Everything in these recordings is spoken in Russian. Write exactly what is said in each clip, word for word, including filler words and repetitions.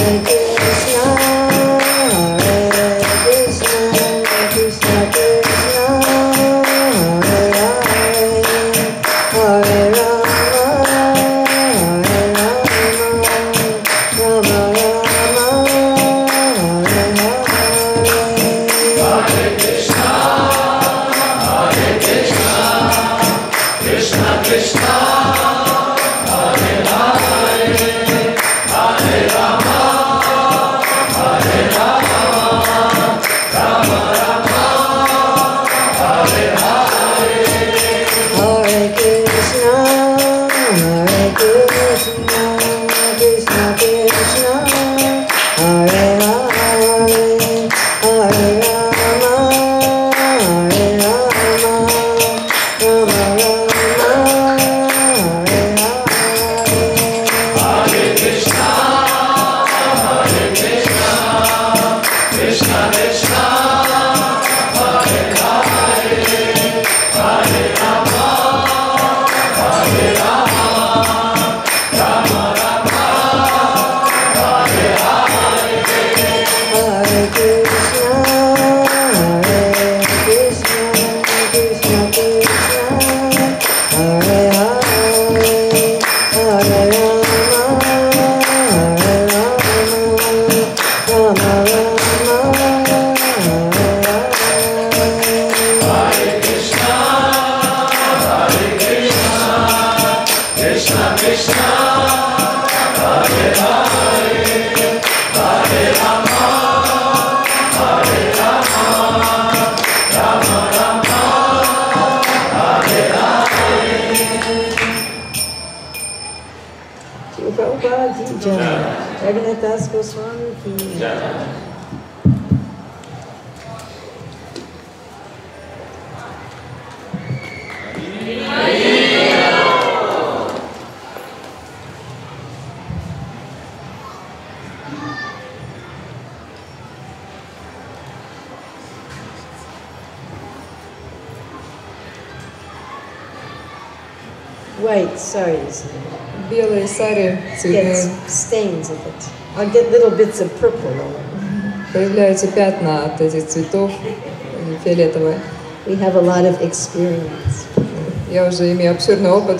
White saris. Белые сари Get stains of it. I'll get little bits of purple on it. Появляются пятна от этих цветов, фиолетовые. We have a lot of experience. Я уже имею обширный опыт.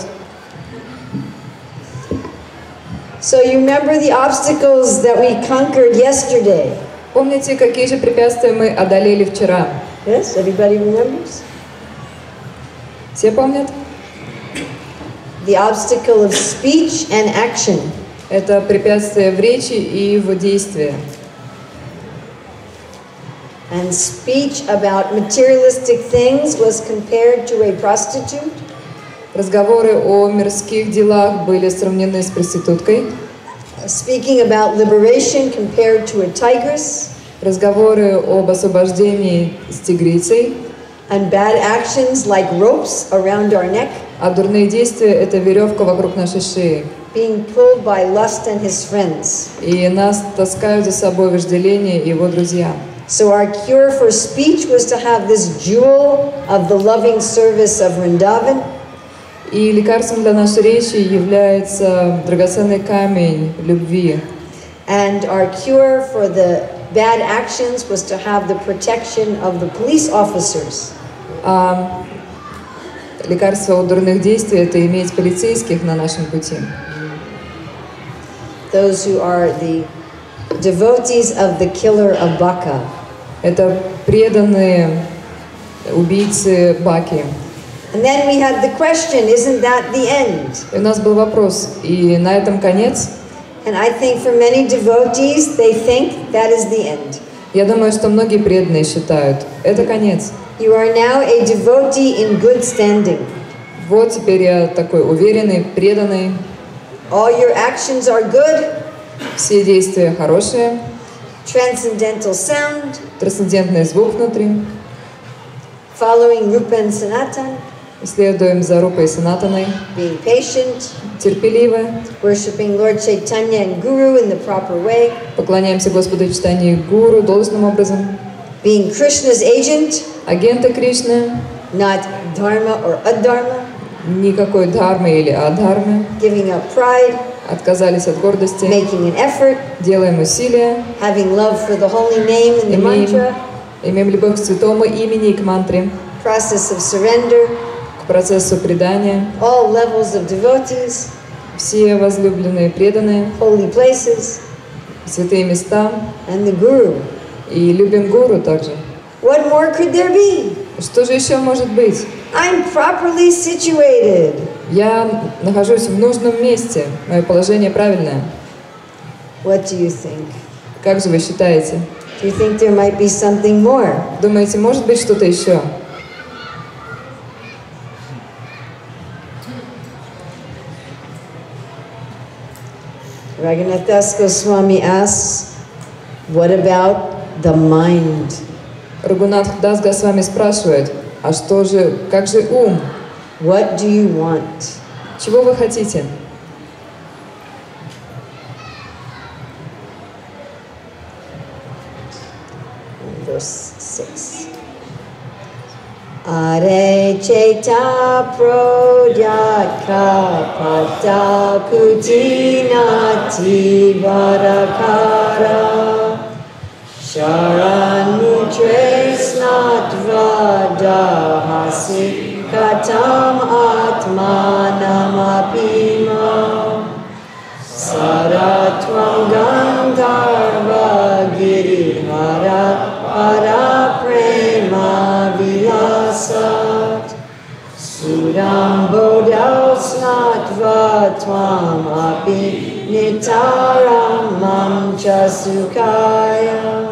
So you remember the obstacles that we conquered yesterday? Помните, какие же препятствия мы одолели вчера? Yes, everybody remembers? Все помнят? The obstacle of speech and action. Это препятствие в речи и в действии. And speech about materialistic things was compared to a prostitute. Разговоры о мирских делах были сравнены с проституткой. Speaking about liberation compared to a tigress. Разговоры об освобождении с тигрицей. And bad actions like ropes around our neck. А дурные действия – это веревка вокруг нашей шеи. Being pulled by lust and his friends. И нас таскают за собой вожделение и его друзья. So our cure for speech was to have this jewel of the loving service of Vrindavan. И лекарством для нашей речи является драгоценный камень любви. And our cure for the bad actions was to have the protection of the police officers. А лекарство от дурных действий – это иметь полицейских на нашем пути. Those who are the devotees of the killer of Baka. Это преданные убийцы Баки. And then we had the question, isn't that the end? И у нас был вопрос, и на этом конец? And I think for many devotees, they think that is the end. Я думаю, что многие преданные считают, это конец. You are now a devotee in good standing. Вот теперь я такой уверенный, преданный. All your actions are good. Все действия хорошие. Transcendental sound. Трансцендентный звук внутри. Following Rupa and Sanatan. Следуем за Рупой и Санатаной. Being patient. Терпеливы. Worshiping Lord Chaitanya and Guru in the proper way. Поклоняемся Господу Чайтанье и Гуру должным образом. Being Krishna's agent. Агенты Кришны. Not dharma or adharma. Никакой дхармы или адхармы. Giving up pride. отказались от гордости, making an effort, делаем усилия, having love for the holy name and the имеем, mantra, имеем любовь к святому имени и к мантре, process of surrender, к процессу предания, all levels of devotees, все возлюбленные преданные, holy places, святые места, and the Guru. и любим гуру также. What more could there be? Что же еще может быть? I'm properly situated. Я нахожусь в нужном месте, мое положение правильное. What do you think? Как же вы считаете? Do you think there might be something more? Думаете, может быть что-то еще? Raghunath Das Goswami asks, what about the mind? Рагунат Дас Госвами спрашивает, а что же, как же ум? What do you want? Чего вы хотите? Verse six. Are cheta prodyaka pata kutinati varakara sharan mutre snatvadahasi katam atmanamapima saratvam gandharva girihara para prema vilasat sudam bodhau snatva tvam api nitaram mam chasukaya.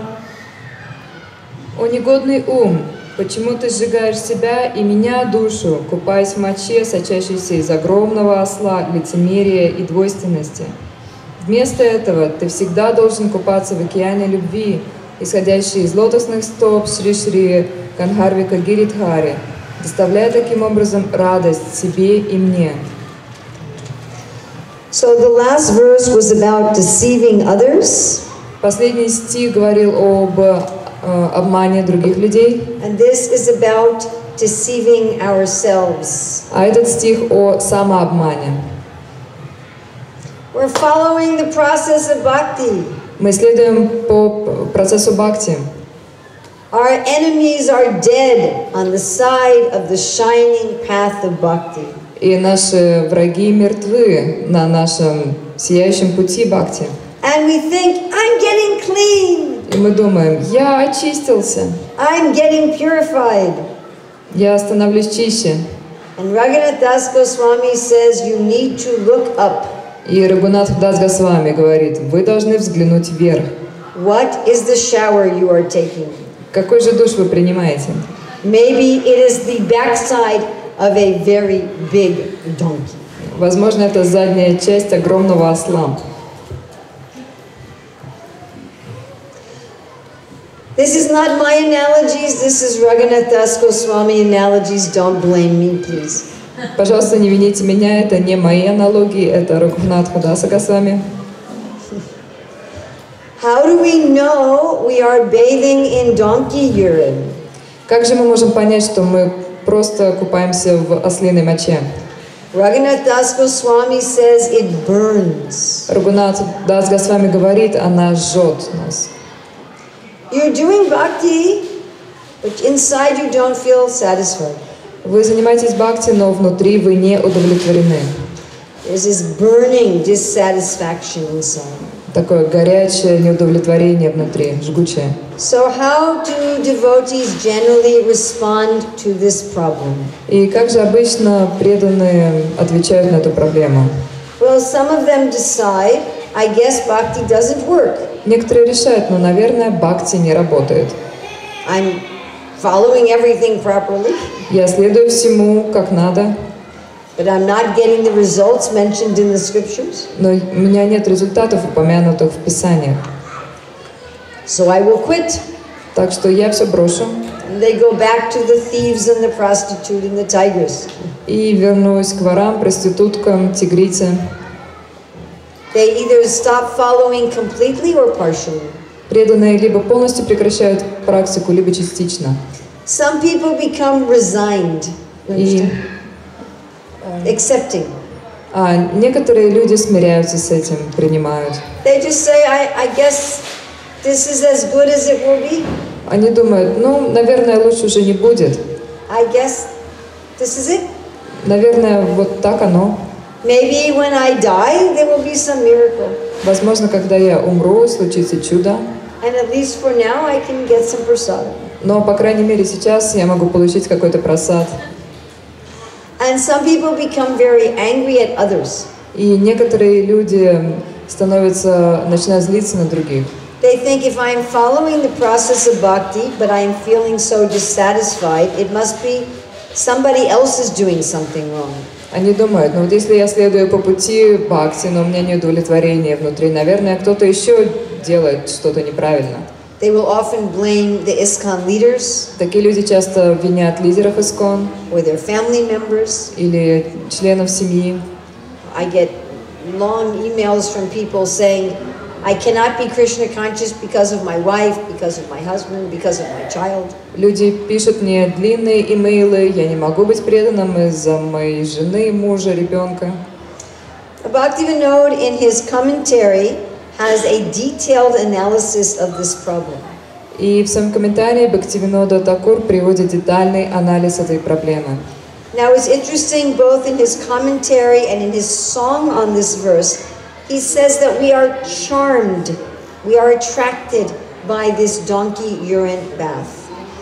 О негодный ум, почему ты сжигаешь себя и меня, душу, купаясь в моче, сочащейся из огромного осла, лицемерия и двойственности? Вместо этого ты всегда должен купаться в океане любви, исходящей из лотосных стоп Шри-Шри Канхарвика Гиридхари, доставляя таким образом радость себе и мне. So the last verse was about deceiving others. Последний стих говорил об э, обмане других людей, And this is about deceiving ourselves. а этот стих о самообмане. We're following the process of bhakti. Мы следуем по процессу бхакти. Our enemies are dead on the side of the shining path of bhakti. И наши враги мертвы на нашем сияющем пути бхакти. And we think, I'm getting clean. И мы думаем, я очистился, I'm getting purified. я становлюсь чище. And Raghunath Das Goswami says you need to look up. И Рагунат Дас Госвами говорит, вы должны взглянуть вверх. What is the shower you are taking? Какой же душ вы принимаете? Maybe it is the backside of a very big donkey. Возможно, это задняя часть огромного осла. This is not my analogies, this is Raghunath Das Goswami analogies. Don't blame me, please. Пожалуйста, не вините меня, это не мои аналогии, это Рагунат Даса Госвами. How do we know we are bathing in donkey urine? Как же мы можем понять, что мы просто купаемся в ослиной моче? Raghunath Das Goswami says it burns. Рагунат Дас Госвами говорит, она жжет нас. You're doing bhakti, but inside you don't feel satisfied. Вы занимаетесь бхакти, но внутри вы не удовлетворены. There's this burning dissatisfaction inside. Такое горячее неудовлетворение внутри, жгучее. So how do devotees generally respond to this problem? И как же обычно преданные отвечают на эту проблему? Well, some of them decide, I guess bhakti doesn't work. Некоторые решают, но, наверное, бхакти не работает. I'm following everything properly, Я следую всему как надо, but I'm not getting the results mentioned in the scriptures. но у меня нет результатов, упомянутых в Писаниях. So I will quit. Так что я все брошу And they go back to the thieves and the prostitute and the tigress. и вернусь к ворам, проституткам, тигрице. They either stop following completely or partially. Преданные либо полностью прекращают практику, либо частично. Some people become resigned, И accepting. А некоторые люди смиряются с этим, принимают. They just say, I, I guess this is as good as it will be. Они думают, ну, наверное, лучше уже не будет. I guess this is it. Наверное, вот так оно. Maybe when I die, there will be some miracle. Возможно, когда я умру, случится чудо. And at least for now, I can get some prasadam. Но, по крайней мере, сейчас я могу получить какой-то просад. And some people become very angry at others. И некоторые люди становятся, начинают злиться на других. They think if I am following the process of bhakti, but I am feeling so dissatisfied, it must be somebody else is doing something wrong. Они думают, ну вот если я следую по пути бхакти, но у меня не удовлетворение внутри, наверное, кто-то еще делает что-то неправильно. They will often blame the ISKCON leaders. Такие люди часто винят лидеров ISKCON. Or their family members. Или членов семьи. I get long emails from people saying, I cannot be Krishna conscious because of my wife, because of my husband, because of my child. Люди пишут мне длинные имейлы, я не могу быть преданным из-за моей жены, мужа, ребенка. Bhaktivinoda in his commentary has a detailed analysis of this problem. И в своем комментарии Бхактивинода Такур приводит детальный анализ этой проблемы. Now it's interesting both in his commentary and in his song on this verse. He says that we are charmed, we are attracted by this donkey urine bath.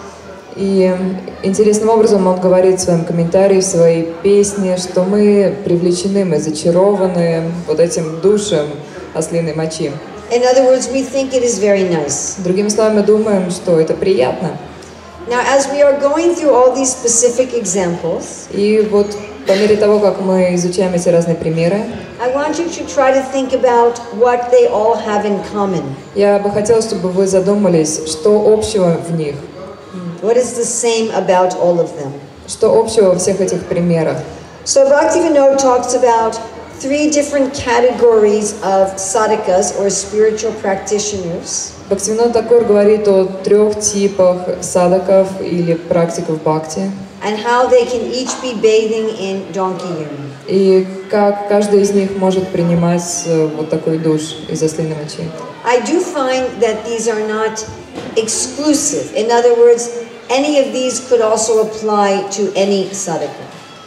И интересным образом он говорит в своем комментарии, в своей песне, что мы привлечены, мы зачарованы вот этим душем ослиной мочи. In other words, we think it is very nice. Другими словами, мы думаем, что это приятно. Now, as we are going through all these specific examples, и вот по мере того, как мы изучаем эти разные примеры, I want you to try to think about what they all have in common. Я бы хотела, чтобы вы задумались, что общего в них. What is the same about all of them? Что общего во всех этих примерах? So Bhaktivinoda talks about three different categories of sadhakas or spiritual practitioners. Бхактивинода Такур говорит о трех типах садаков или практиков бхакти. And how they can each be bathing in donkey urine. И как каждый из них может принимать вот такой душ из ослиной мочи. I do find that these are not exclusive. In other words, any of these could also apply to any sadhaka.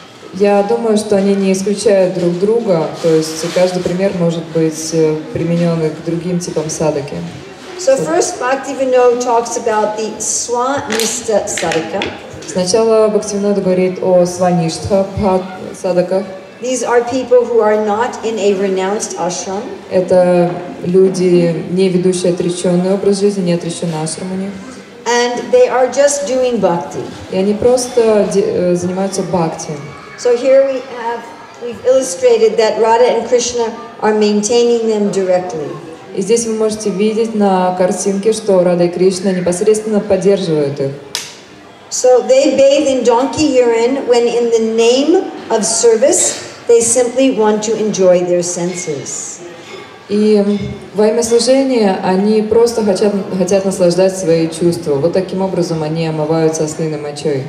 Я думаю, что они не исключают друг друга, то есть каждый пример может быть применен к другим типам садаки. So first, Bhaktivinoda talks about the Swanishta sadhaka. Сначала Бхактивинода говорит о сваништха садаках. These are people who are not in a renounced ashram. Это люди, не ведущие отреченный образ жизни, не отреченный ашрам у них. And they are just doing bhakti. И они просто занимаются бхакти. So here we have, we've illustrated that Radha and Krishna are maintaining them directly. И здесь вы можете видеть на картинке, что Рада и Кришна непосредственно поддерживают их. So they bathe in donkey urine when in the name of service they simply want to enjoy their senses. И во имя служения они просто хотят, хотят наслаждать свои чувства. Вот таким образом они омываются ослиной мочой.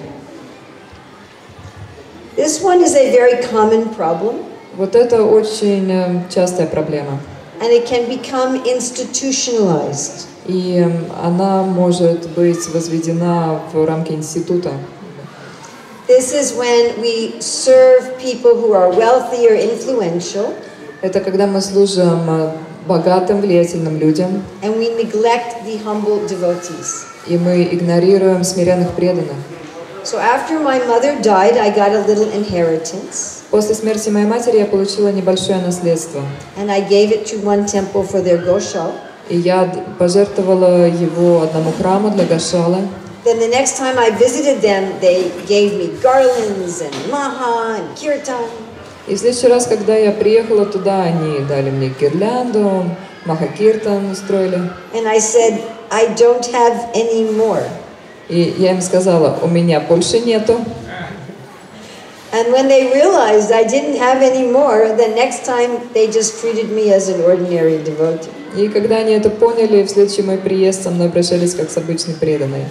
This one is a very common problem. Вот это очень частая проблема. And it can become institutionalized. И она может быть возведена в рамки института. This is when we serve people who are wealthy or influential. Это когда мы служим богатым, влиятельным людям. And we neglect the humble devotees. И мы игнорируем смиренных преданных. So after my mother died, I got a little inheritance. После смерти моей матери я получила небольшое наследство. And I gave it to one temple for their Goshal. И я пожертвовала его одному храму для Гошала. Then the next time I visited them, they gave me garlands and maha and kirtan. И в следующий раз, когда я приехала туда, они дали мне гирлянду, маха-киртан устроили. And I said, I don't have any more. И я им сказала, у меня больше нету. And when they realized I didn't have any more, the next time they just treated me as an ordinary devotee. И когда они это поняли, в следующий мой приезд со мной обращались как с обычной преданной.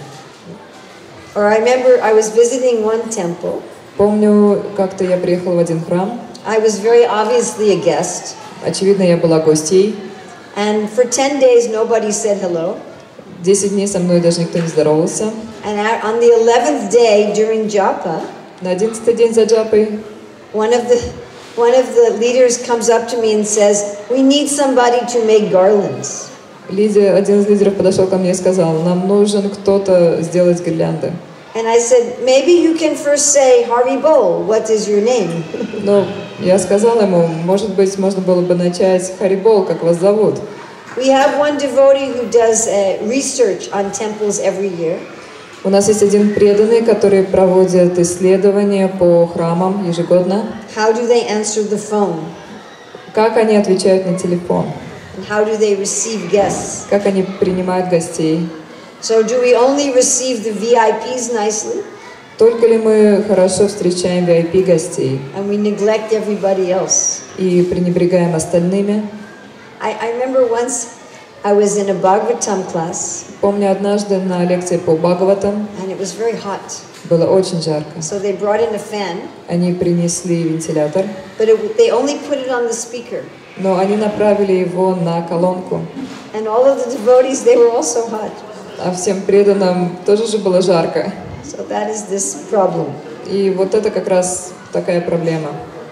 Or I remember I was visiting one temple. Помню, как-то я приехала в один храм. I was very obviously a guest. Очевидно, я была гостьей. And for ten days, nobody said hello. Десять дней со мной даже никто не здоровался. And on the eleventh day during Japa, На одиннадцатый день за джапой one of the one of the leaders comes up to me and says, "We need somebody to make garlands." Лидия, один из лидеров подошел ко мне и сказал, нам нужен кто-то сделать гирлянды. And I said, maybe you can first say, Haribol, what is your name? Но я сказала ему, может быть, можно было бы начать Харибол, как вас зовут. We have one devotee who does uh, research on temples every year. У нас есть один преданный, который проводит исследования по храмам ежегодно. How do they answer the phone? Как они отвечают на телефон? And how do they receive guests? Как они принимают гостей? So do we only receive the V I Ps nicely? Только ли мы хорошо встречаем ви ай пи гостей And we neglect everybody else? и пренебрегаем остальными? I, I remember once I was in a Bhagavatam class. Помню, однажды на лекции по Бхагаватам And it was very hot. было очень жарко. So they brought in a fan. Они принесли вентилятор, But it, they only put it on the speaker. но они направили его на колонку. And all of the devotees, they were also hot. А всем преданным тоже же было жарко. So that is this problem. И вот это как раз такая проблема.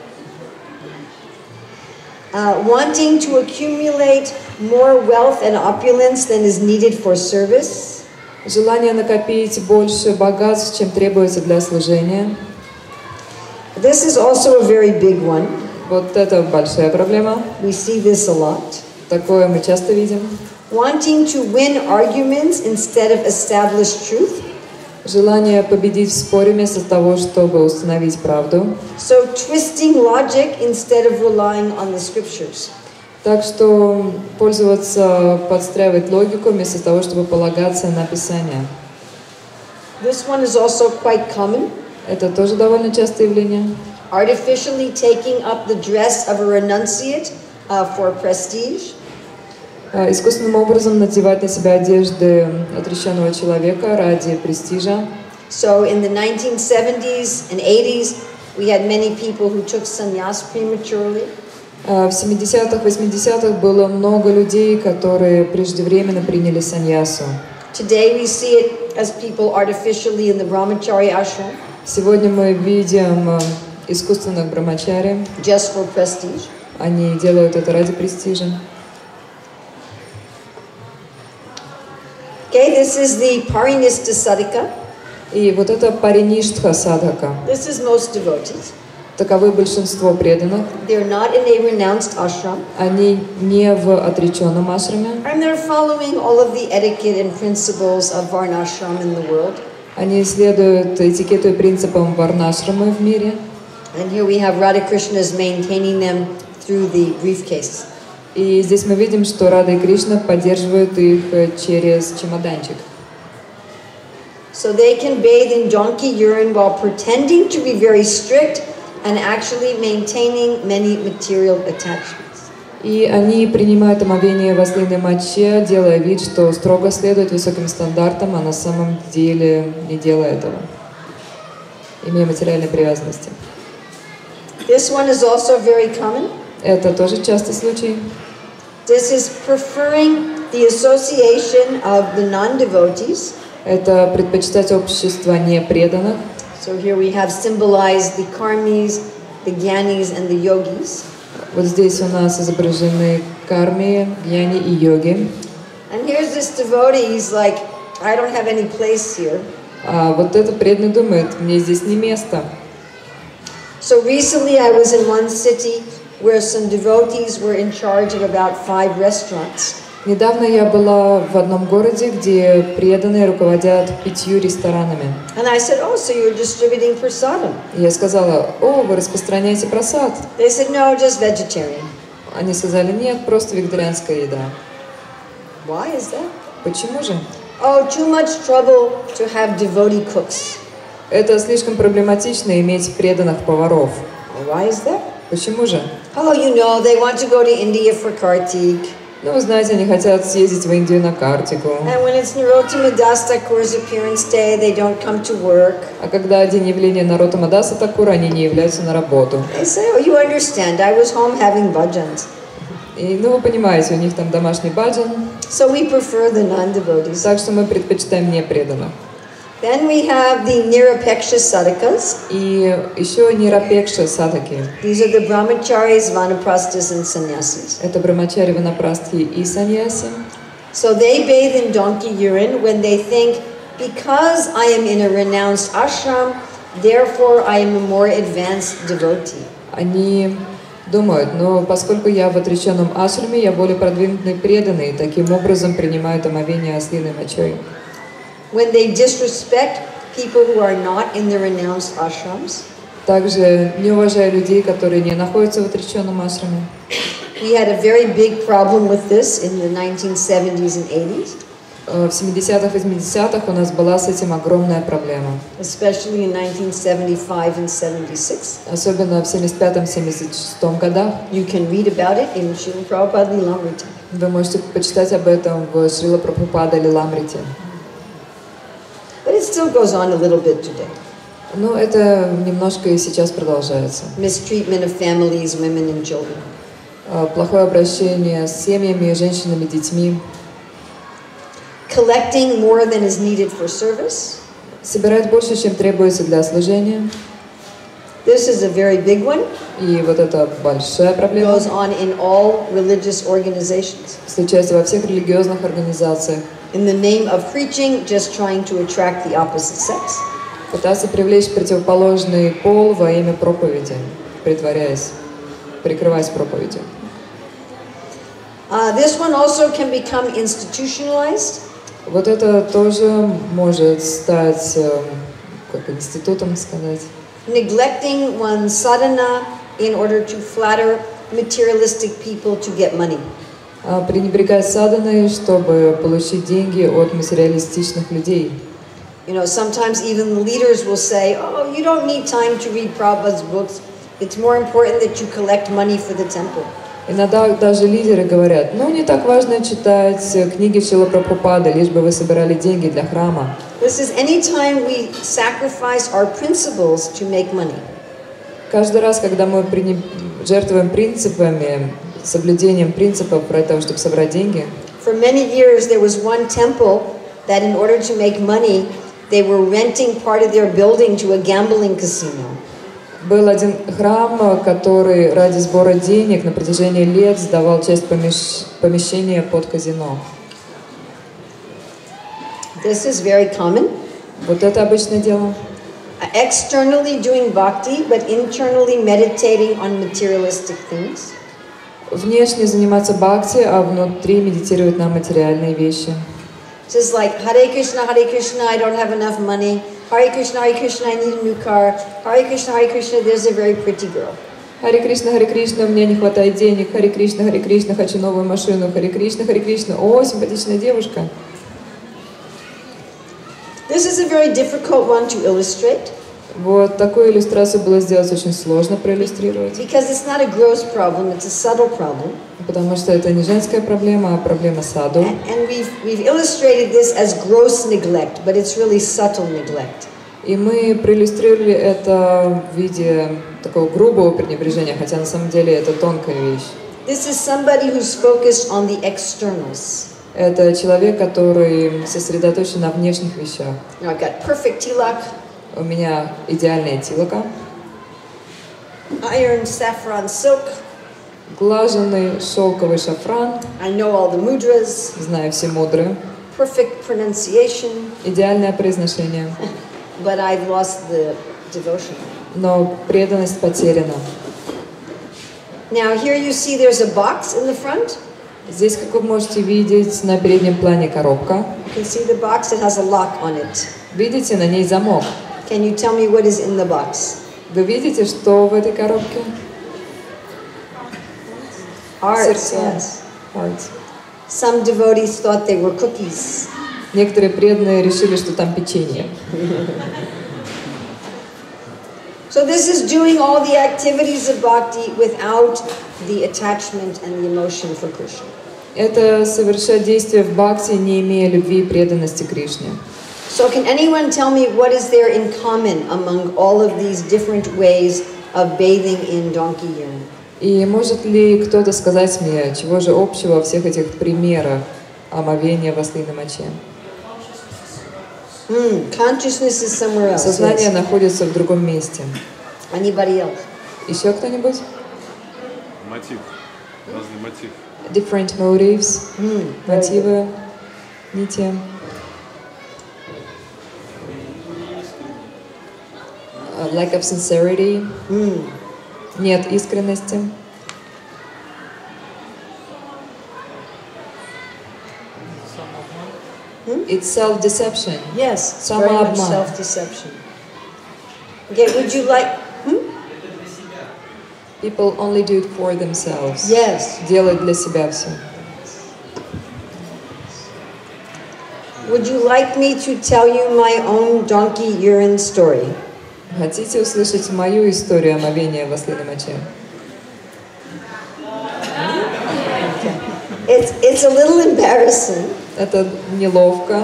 Uh, wanting to accumulate more wealth and opulence than is needed for service. Желание накопить больше богатств, чем требуется для служения. This is also a very big one. Вот это большая проблема. We see this a lot. Такое мы часто видим. Wanting to win arguments instead of establish truth. Желание победить в споре вместо того, чтобы установить правду. So twisting logic instead of relying on the scriptures. Так что пользоваться, подстраивать логику вместо того, чтобы полагаться на Писание. This one is also quite common. Это тоже довольно частое явление. Artificially taking up the dress of a renunciate uh, for prestige. Искусственным образом надевать на себя одежды отреченного человека ради престижа. So in the nineteen seventies and eighties, we had many people who took sannyas prematurely. В семидесятых, восьмидесятых было много людей, которые преждевременно приняли саньясу. Today we see it as people artificially in the brahmachari ashram. Сегодня мы видим искусственных брамачари. Just for prestige. Они делают это ради престижа. Okay, this is the Parinishta Sadhaka. И вот это Париништха Садхака. This is most devotees. Таковы большинство преданных. They're not in a renounced ashram. Они не в отреченном ашраме. And they're following all of the etiquette and principles of varnashram in the world. Они следуют этикету и принципам варнашрамы в мире. And here we have Radha Krishna's maintaining them through the briefcase. И здесь мы видим, что Рада и Кришна поддерживают их через чемоданчик. So they can bathe in donkey urine while pretending to be very strict and actually maintaining many material attachments. И они принимают омовение в ослиной моче, делая вид, что строго следуют высоким стандартам, а на самом деле не делая этого, имея материальные привязанности. This one is also very common. Это тоже частый случай. This is preferring the association of the non-devotees. Это предпочитать общество непреданных. So here we have symbolized the karmis, the gyanis, and the yogis. Вот здесь у нас изображены карми, гьяни и йоги. And here's this devotee, he's like, I don't have any place here. А вот этот преданный думает, мне здесь не место. So recently I was in one city where some devotees were in charge of about five restaurants. Недавно я была в одном городе, где преданные руководят пятью ресторанами. And I said, oh, so you're distributing prasadam? Я сказала, о, вы распространяете прасад? They said, no, just vegetarian. Они сказали, нет, просто вегетарианская еда. Why is that? Почему же? Oh, too much trouble to have devotee cooks. Это слишком проблематично иметь преданных поваров. Why is that? Почему же? Oh, you know, they want to go to India for Kartik. Ну, вы знаете, они хотят съездить в Индию на картику. And when it's Narottama Das Thakur's appearance day, they don't come to work. А когда день явления Нароттама Даса Такура, они не являются на работу. They say, oh, you understand, I was home having bhajans. И, ну, вы понимаете, у них там домашний баджан, So we prefer the non-devotees. так что мы предпочитаем непреданных. Then we have the Nirapeksha Sadakas. И еще Нирапекша Садаки. These are the brahmacharis, vanaprasthas, and sannyasis. Это брамачари, ванапрастхи и саньяси. So they bathe in donkey urine when they think, because I am in a renounced ashram, therefore I am a more advanced devotee. Они думают, но поскольку я в отреченном ашраме, я более продвинутый преданный, таким образом принимают омовение ослиной мочой. When they disrespect people who are not in the renounced ashrams. Также не уважая людей, которые не находятся в отреченном ашраме. We had a very big problem with this in the nineteen seventies and eighties. В семидесятых, восьмидесятых у нас была с этим огромная проблема. Especially in nineteen seventy-five and seventy-six. Особенно в семьдесят пятом — семьдесят шестом годах. You can read about it in Srila Prabhupada Lilamrita. Вы можете почитать об этом в Шрила Прабхупада Лиламрите. But it still goes on a little bit today. Ну, это немножко и сейчас продолжается. Mistreatment of families, women and children. Плохое обращение с семьями, женщинами, детьми. Collecting more than is needed for service. Собирать больше, чем требуется для служения. This is a very big one. И вот это большая проблема. Goes on in all religious organizations. Случается во всех религиозных организациях. In the name of preaching, just trying to attract the opposite sex. Пытаться привлечь противоположный пол во имя проповеди, притворяясь, прикрываясь проповедью. Uh, this one also can become institutionalized. Вот это тоже может стать как институтом, сказать. Neglecting one's sadhana in order to flatter materialistic people to get money. Пренебрегать саданой, чтобы получить деньги от материалистичных людей. You know, sometimes even the leaders will say, "Oh, you don't need time to read Prabhupada's books. It's more important that you collect money for the temple." Иногда даже лидеры говорят, ну не так важно читать книги Шрила Прабхупады, лишь бы вы собирали деньги для храма. This is any time we sacrifice our principles to make money. Каждый раз, когда мы жертвуем принципами, соблюдением принципов для того, чтобы собрать деньги. For many years there was one temple that in order to make money, they were renting part of their building to a gambling casino. Был один храм, который ради сбора денег на протяжении лет сдавал часть помещ... помещения под казино. This is very common. Вот это обычное дело. Externally doing bhakti, but internally meditating on materialistic things. Внешне заниматься бхакти, а внутри медитировать на материальные вещи. Just like Hare Krishna, Hare Krishna, I don't have enough money. Hare Krishna, Hare Krishna, I need a new car. Hare Krishna, Hare Krishna, there's a very pretty girl. Харе Кришна, Харе Кришна, у меня не хватает денег. Харе Кришна, Харе Кришна, хочу новую машину. Харе Кришна, Харе Кришна, о, симпатичная девушка. This is a very difficult one to illustrate. Вот такую иллюстрацию было сделать очень сложно проиллюстрировать. Because it's not a gross problem, it's a subtle problem. Потому что это не женская проблема, а проблема саду. And, and we've, we've illustrated this as gross neglect, but it's really subtle neglect. И мы проиллюстрировали это в виде такого грубого пренебрежения, хотя на самом деле это тонкая вещь. This is somebody who's focused on the externals. Это человек, который сосредоточен на внешних вещах. You know, I've got perfect tilak. У меня идеальная тилака. Iron saffron silk. Глаженный шелковый шафран. I know all the mudras. Знаю все мудры. Perfect pronunciation. Идеальное произношение. But I've lost the devotion. Но преданность потеряна. Now here you see there's a box in the front. Здесь, как вы можете видеть, на переднем плане коробка. You can see the box, it has a lock on it. Видите, на ней замок. Can you tell me what is in the box? Вы видите, что в этой коробке? Hearts, yes. Hearts. Some devotees thought they were cookies. Некоторые преданные решили, что там печенье. So this is doing all the activities of bhakti without the attachment and the emotion for Krishna. Это совершать действия в бхакти, не имея любви и преданности Кришне. So can anyone tell me what is there in common among all of these different ways of bathing in donkey urine? И может ли кто-то сказать мне, чего же общего во всех этих примерах омовения в ослиной моче? Hmm, consciousness is somewhere else. Сознание Yes. находится в другом месте. Anybody else? Еще кто-нибудь? Мотив. Разный мотив. Different motives. Hmm, Мотивы не те. Uh, lack of sincerity. Hmm. Нет искренности. Hmm? It's self-deception. Yes, it's very much Самообман. self-deception. Okay, would you like? Hmm? People only do it for themselves. Yes. Делают для себя все. Would you like me to tell you my own donkey urine story? Хотите услышать мою историю омовения в ослиной моче? It's it's a little embarrassing. Это неловко.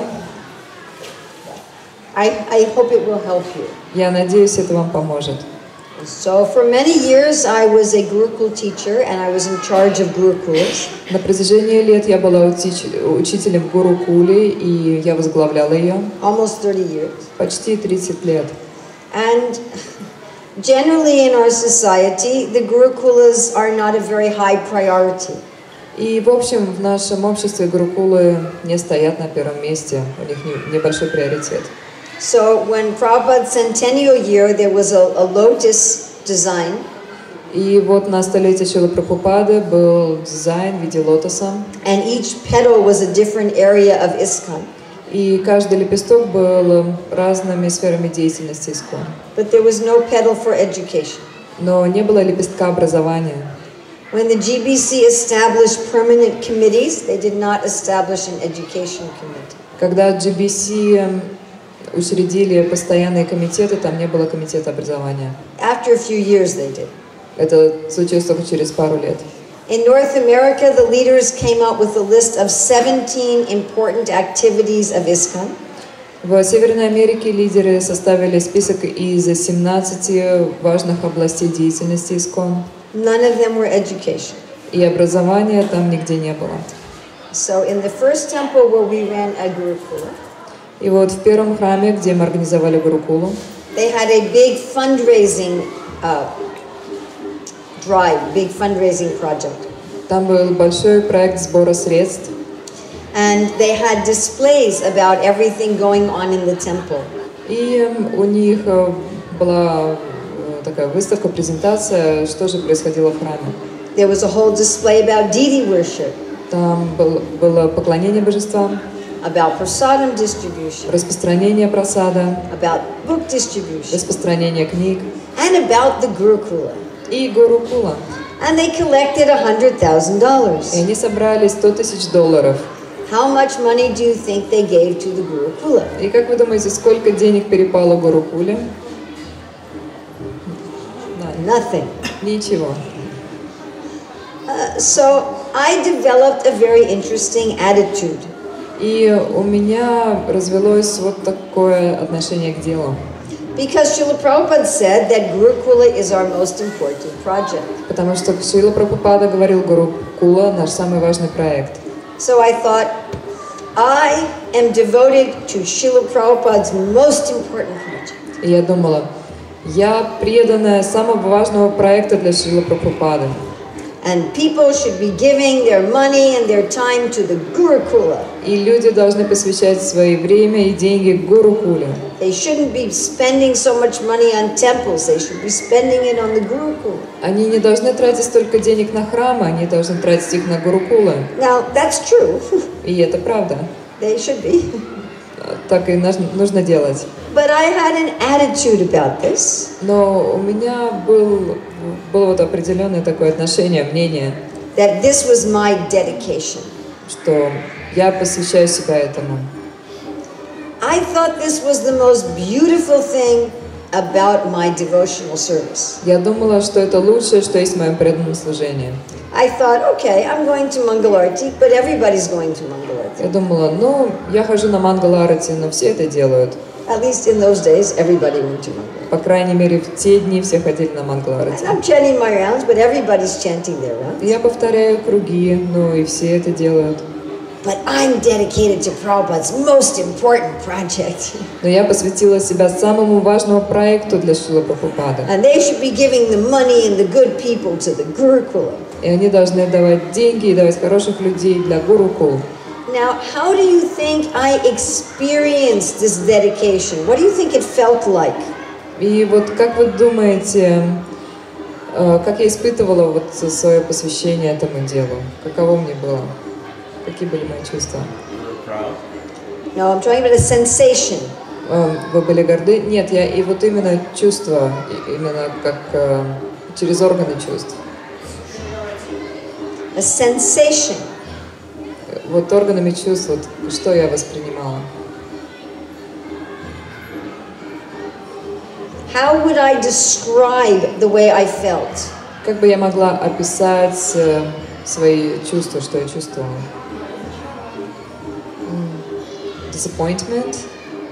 I I hope it will help you. Я надеюсь, это вам поможет. So for many years I was a Gurukul teacher and I was in charge of Gurukuls. На протяжении лет я была учи- учителем в Гурукуле, и я возглавляла ее Almost thirty years. почти тридцать лет. And generally in our society, the Gurukulas are not a very high priority. И, в общем, в нашем обществе гурукулы не стоят на первом месте, у них не- небольшой приоритет. So when Prabhupada's centennial year, there was a, a lotus design. И вот на столетие Шрилы Прабхупады был дизайн в виде лотоса, And each petal was a different area of ISKCON. и каждый лепесток был разными сферами деятельности ИСККОН. But there was no petal for education. Но не было лепестка образования. When the G B C established permanent committees, they did not establish an education committee. Когда джи би си учредили постоянные комитеты, там не было комитета образования. After a few years, they did. Это случилось только через пару лет. In North America, the leaders came up with a list of seventeen important activities of ISKCON. В Северной Америке лидеры составили список из семнадцати важных областей деятельности ИСККОН, None of them were education. и образования там нигде не было. So in the first temple where we ran a Gurukula, И вот в первом храме, где мы организовали Гурукулу, they had a big fundraising uh, drive, big fundraising project. там был большой проект сбора средств, And they had displays about everything going on in the temple. и у них э, была э, такая выставка, презентация, что же происходило в храме. There was a whole display about deity worship, Там был, было поклонение божествам, about prasadam distribution, распространение просада, about book distribution, распространение книг and about the Gurukula. и Гурукула. And they collected one hundred thousand И dollars. они собрали сто тысяч долларов. How much money do you think they gave to the Gurukula? И как вы думаете, сколько денег перепало Гурукуле? Nothing. Ничего. Uh, so I developed a very interesting attitude. И у меня развелось вот такое отношение к делу. Because Srila Prabhupada said that Gurukula is our most important project. Потому что Шрила Прабхупада говорил, Гурукула — наш самый важный проект. So I thought, I am devoted to Srila Prabhupada's most important project. И я думала, я преданная самого важного проекта для Шрилы Прабхупады. And people should be giving their money and their time to the Gurukula. И люди должны посвящать свои время и деньги Гурукуле. They shouldn't be spending so much money on temples. They should be spending it on the Gurukula. Они не должны тратить столько денег на храмы, они должны тратить их на Гурукулы. Now, that's true. И это правда. They should be. Так и наж- нужно делать. But I had an attitude about this. Но у меня был, было вот определенное такое отношение, мнение, That this was my dedication. что я посвящаю себя этому. I thought this was the most beautiful thing about my devotional service. Я думала, что это лучшее, что есть в моем преданном служении. I thought, okay, I'm going to Mangalarti, but everybody's going to Mangalarti. Я думала, ну, я хожу на Мангаларати, но все это делают. At least in those days, everybody went to Mangalarti. По крайней мере, в те дни все ходили на Мангаларати. And I'm chanting my rounds, but everybody's chanting their rounds. Я повторяю круги, ну и все это делают. But I'm dedicated to Prabhupada's most important project. Но я посвятила себя самому важному проекту для Шрила Прабхупады. And they should be giving the money and the good people to the Gurukula. И они должны давать деньги и давать хороших людей для Гурукул. Now, how do you think I experienced this dedication? What do you think it felt like? И вот как вы думаете, как я испытывала вот свое посвящение этому делу? Каково мне было? Какие были мои чувства? No, I'm talking about a sensation. Вы были горды? Нет, я и вот именно чувства, именно как через органы чувств. A sensation. Вот органами чувств, вот, что я воспринимала. How would I describe the way I felt? Как бы я могла описать свои чувства, что я чувствовала? Disappointment.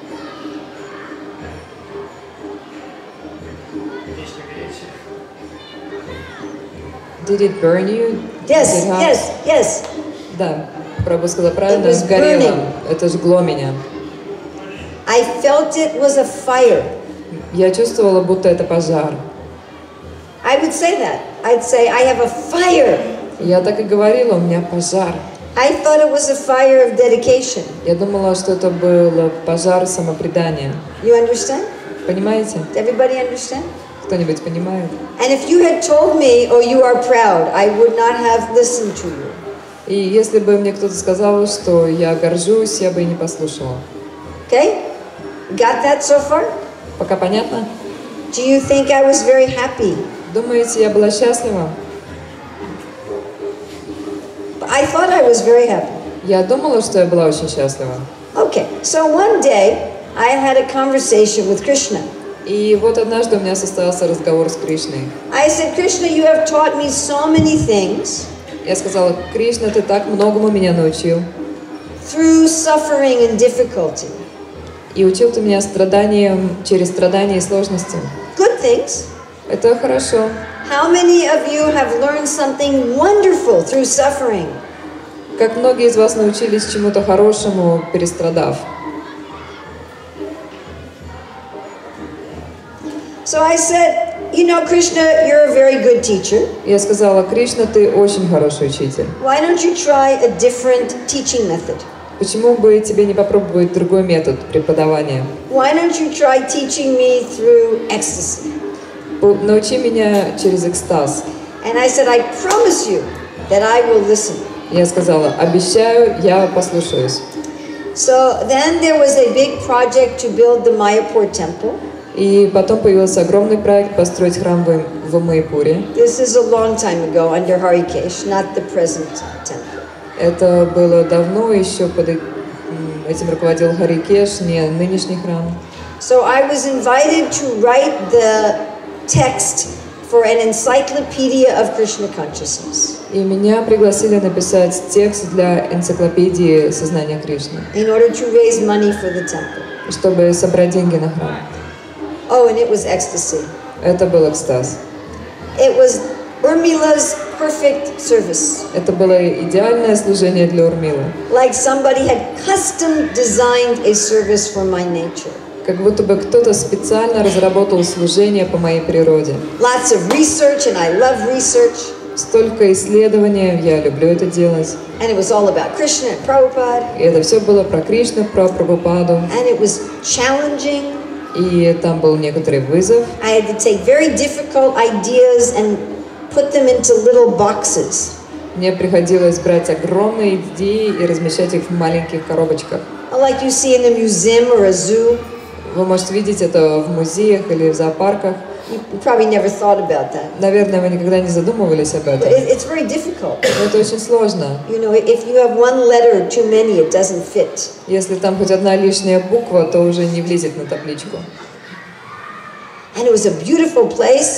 Did it burn you? Yes, yes, yes. Да, Прабху сказал правильно, It was сгорело. burning. Это жгло меня. I felt it was a fire. Я чувствовала, будто это пожар. I would say that. I'd say, I have a fire. Я так и говорила, у меня пожар. I thought it was a fire of dedication. Я думала, что это был пожар самопредания. You understand? Понимаете? Does everybody understand? Кто-нибудь понимает? And if you had told me, oh, you are proud, I would not have listened to you. И если бы мне кто-то сказал, что я горжусь, я бы и не послушала. Okay? Got that so far? Пока понятно? Do you think I was very happy? Думаете, я была счастлива? I thought I was very happy. Я думала, что я была очень счастлива. Okay, so one day I had a conversation with Krishna. И вот однажды у меня состоялся разговор с Кришной. I said, Krishna, you have taught me so many things. Я сказала, Кришна, ты так многому меня научил. Through suffering and difficulty. И учил ты меня страданиям через страдания и сложности. Good things. Это хорошо. How many of you have learned something wonderful through suffering? Как многие из вас научились чему-то хорошему, перестрадав. So I said, you know, Krishna, you're a very good teacher. Я сказала, Кришна, ты очень хороший учитель. Why don't you try a different teaching method? Почему бы тебе не попробовать другой метод преподавания? Why don't you try teaching me through ecstasy? Научи меня через экстаз. And I said, I promise you that I will listen. Я сказала, обещаю, я послушаюсь. So then there was a big project to build the Mayapur temple. И потом появился огромный проект построить храм в, в Майяпуре. This is a long time ago under Harikesh, not the present temple. Это было давно, еще под этим руководил Харикеш, не нынешний храм. So I was invited to write the text for an encyclopedia of Krishna consciousness. И меня пригласили написать текст для энциклопедии сознания Кришны, In order to raise money for the temple. чтобы собрать деньги на храм. Oh, and it was ecstasy. Это был экстаз. It was Urmila's perfect service. Это было идеальное служение для Урмилы. Like somebody had custom designed a service for my nature. Как будто бы кто-то специально разработал служение по моей природе. Lots of research, and I love research. Столько исследований, я люблю это делать. And it was all about Krishna and Prabhupada. И это все было про Кришну, про Прабхупаду. And it was challenging. И там был некоторый вызов. I had to take very difficult ideas and put them into little boxes. Мне приходилось брать огромные идеи и размещать их в маленьких коробочках. Like you see in a museum or a zoo. Вы можете видеть это в музеях или в зоопарках. You probably never thought about that. Наверное, вы никогда не задумывались об этом. But it's very difficult. Но это очень сложно. You know, if you have one letter too many, it doesn't fit. Если там хоть одна лишняя буква, то уже не влезет на табличку. And it was a beautiful place.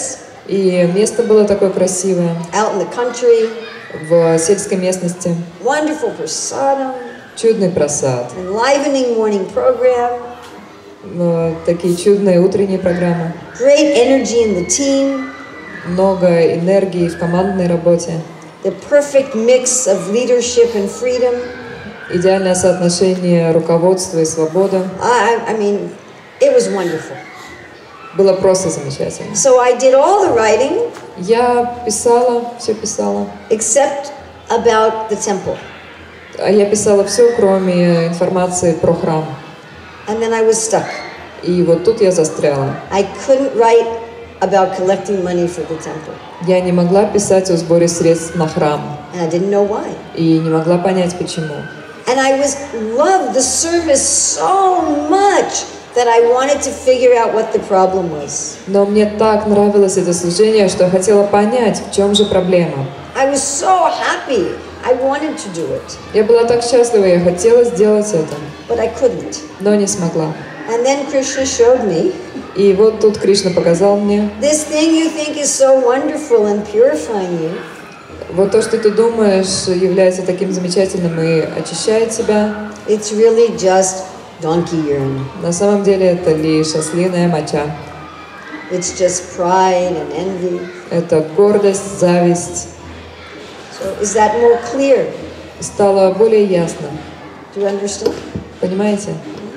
И место было такое красивое, out in the country. в сельской местности. Wonderful prasadam, Чудный просад, enlivening morning program, э, такие чудные утренние программы, great energy in the team, много энергии в командной работе, the perfect mix of leadership and freedom. идеальное соотношение руководства и свободы. I, I mean, it was wonderful. Было просто замечательно. So I did all the writing Я писала, все писала. except about the temple. А я писала все, кроме информации про храм. And then I was stuck. И вот тут я застряла. I couldn't write about collecting money for the temple. Я не могла писать о сборе средств на храм. And I didn't know why. И не могла понять, почему. And I was loved the service so much that I wanted to figure out what the problem was. Но мне так нравилось это служение, что я хотела понять, в чем же проблема. I was so happy. I wanted to do it, Я была так счастлива, я хотела сделать это, but I couldn't. но не смогла. And then Krishna showed me, И вот тут Кришна показал мне, this thing you think is so wonderful and purifying you, вот то, что ты думаешь, является таким замечательным и очищает тебя. it's really just donkey urine. На самом деле это лишь ослиная моча. It's just pride and envy. Это гордость, зависть. So is that more clear? Стало более ясно. Do you understand? Понимаете?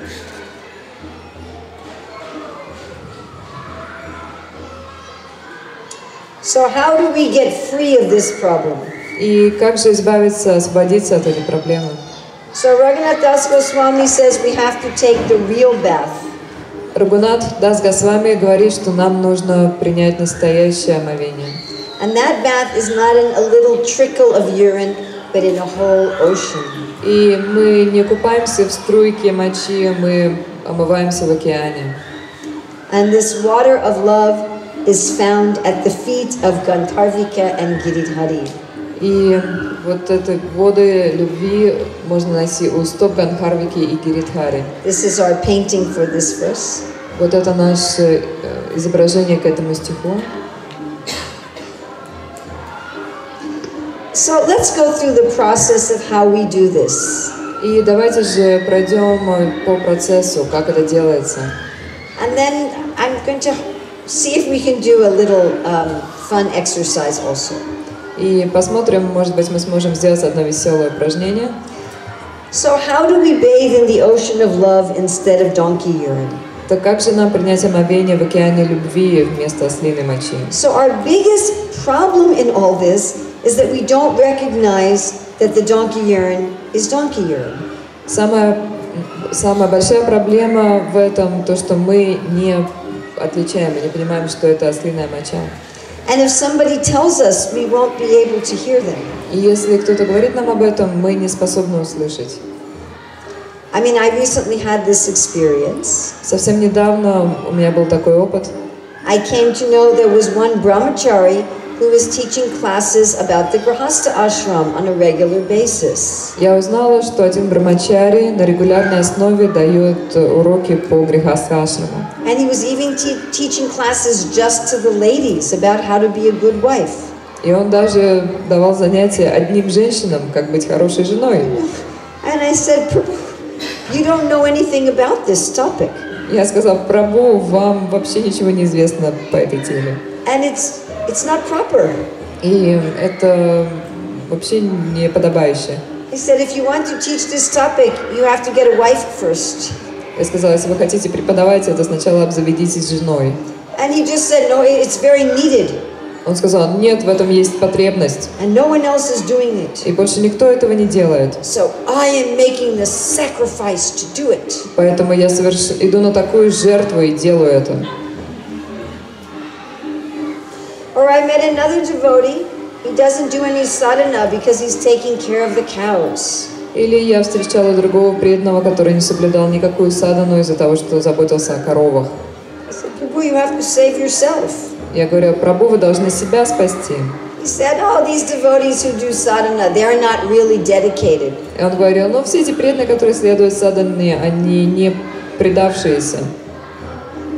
So how do we get free of this problem? И как же избавиться, освободиться от этой проблемы? So Raghunath Das Goswami says we have to take the real bath. Рагунат Дас Госвами говорит, что нам нужно принять настоящее омовение. And that bath is not in a little trickle of urine, but in a whole ocean. И мы не купаемся в струйке мочи, мы омываемся в океане. And this water of love is found at the feet of Gandharvika and Giridhari. И вот эти воды любви можно найти у стоп Гандхарвики и Гиридхари. This is our painting for this verse. Вот это наше изображение к этому стиху. So let's go through the process of how we do this. И давайте же пройдем по процессу, как это делается. And then I'm going to see if we can do a little um, fun exercise also. И посмотрим, может быть, мы сможем сделать одно веселое упражнение. So how do we bathe in the ocean of love instead of donkey urine? Так как же нам принять омовение в океане любви вместо ослиной мочи? So our biggest problem in all this is that we don't recognize that the donkey urine is donkey urine. Самая, самая большая проблема в этом то, что мы не отличаем и не понимаем, что это ослиная моча. And if somebody tells us, we won't be able to hear them. И если кто-то говорит нам об этом, мы не способны услышать. I mean, I recently had this experience. Совсем недавно у меня был такой опыт. I came to know there was one brahmachari who was teaching classes about the Grahastha ashram on a regular basis. Я узнала, что один брамачари на регулярной основе дает уроки по грехастха ашраму. And he was even te teaching classes just to the ladies about how to be a good wife. И он даже давал занятия одним женщинам, как быть хорошей женой. And I said, you don't know anything about this topic. Я сказала, Прабху, вам вообще ничего не известно по этой теме. And it's it's not proper. И это вообще не подобающе. He said, if you want to teach this topic, you have to get a wife first. Я сказала, если вы хотите преподавать это, сначала обзаведитесь женой. And he just said, no, it's very needed. Он сказал, нет, в этом есть потребность. And no one else is doing it. И больше никто этого не делает. So I am making the sacrifice to do it. Поэтому я соверш... иду на такую жертву и делаю это. Or I met another devotee. He doesn't do any sadhana because he's taking care of the cows. Или я встречала другого преданного, который не соблюдал никакую садану из-за того, что заботился о коровах. I said, Prabhu, you have to save yourself. Я говорю, Прабху, вы должны себя спасти. He said, oh, these devotees who do sadhana, they're not really dedicated. И он говорил, ну все эти преданные, которые следуют садхане, они не предавшиеся.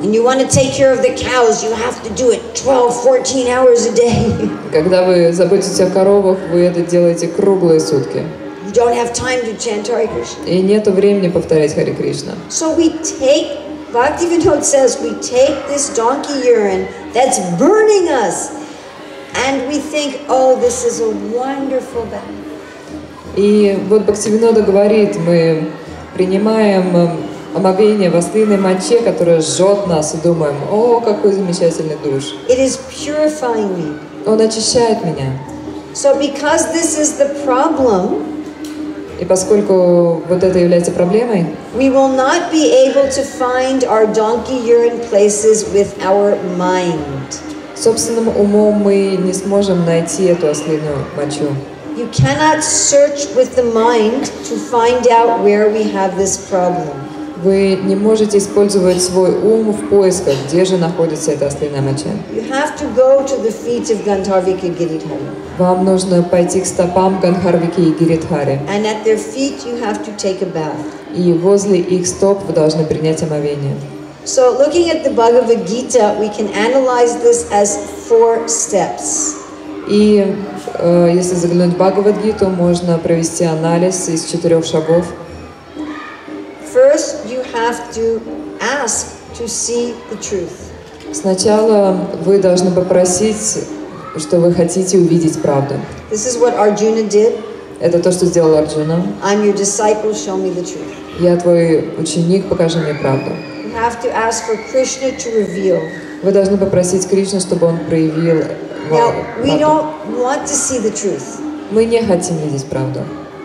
and you want to take care of the cows, you have to do it twelve, fourteen hours a day. Когда вы заботитесь о коровах, вы это делаете круглые сутки. You don't have time to chant Hare Krishna. И нету времени повторять Харе Кришна. So we take, Bhaktivinoda says, we take this donkey urine that's burning us, and we think, oh, this is a wonderful bath. И вот Бхактивинода говорит, мы принимаем омовение в ослиной моче, которая жжет нас, и думаем, о, какой замечательный душ. It is purifying me. Он очищает меня. So because this is the problem, И поскольку вот это является проблемой, we will not be able to find our donkey urine places with our mind. собственным умом мы не сможем найти эту ослиную мочу. You cannot search with the mind to find out where we have this problem. Вы не можете использовать свой ум в поисках, где же находится эта ослиная моча. You have to go to the feet of Gandharvika Giridhari. Вам нужно пойти к стопам Гандхарвики и Гиридхари. And at their feet you have to take a bath. И возле их стоп вы должны принять омовение. So looking at the Bhagavad Gita, we can analyze this as four steps. И э, если заглянуть в Бхагавад-гиту, можно провести анализ из четырех шагов. First, you have to ask to see the truth. Сначала вы должны попросить, что вы хотите увидеть правду. This is what Arjuna did. Это то, что сделал Арджуна. I'm your disciple, show me the truth. Я твой ученик, покажи мне правду. You have to ask for Krishna to reveal. Вы должны попросить Кришну, чтобы он проявил Now, вам we правду. don't want to see the truth. Мы не хотим видеть правду.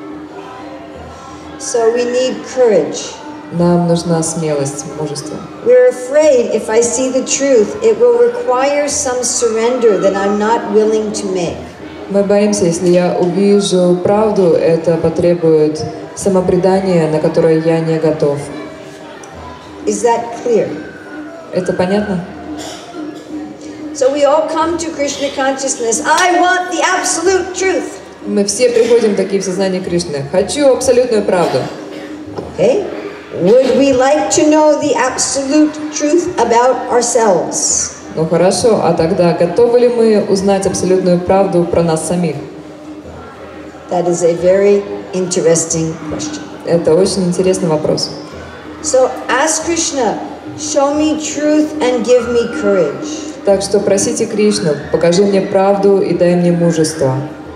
So we need courage. Нам нужна смелость, мужество. We're afraid if I see the truth, it will require some surrender that I'm not willing to make. Мы боимся, если я увижу правду, это потребует самопредания, на которое я не готов. Is that clear? Это понятно? So we all come to Krishna consciousness. I want the absolute truth. Мы все приходим такие в сознание Кришны. Хочу абсолютную правду. Okay? Would we like to know the absolute truth about ourselves? Ну хорошо, а тогда готовы ли мы узнать абсолютную правду про нас самих? That is a very interesting question. Это очень интересный вопрос. So ask Krishna, show me truth and give me courage. Так что просите Кришну, покажи мне правду и дай мне мужество.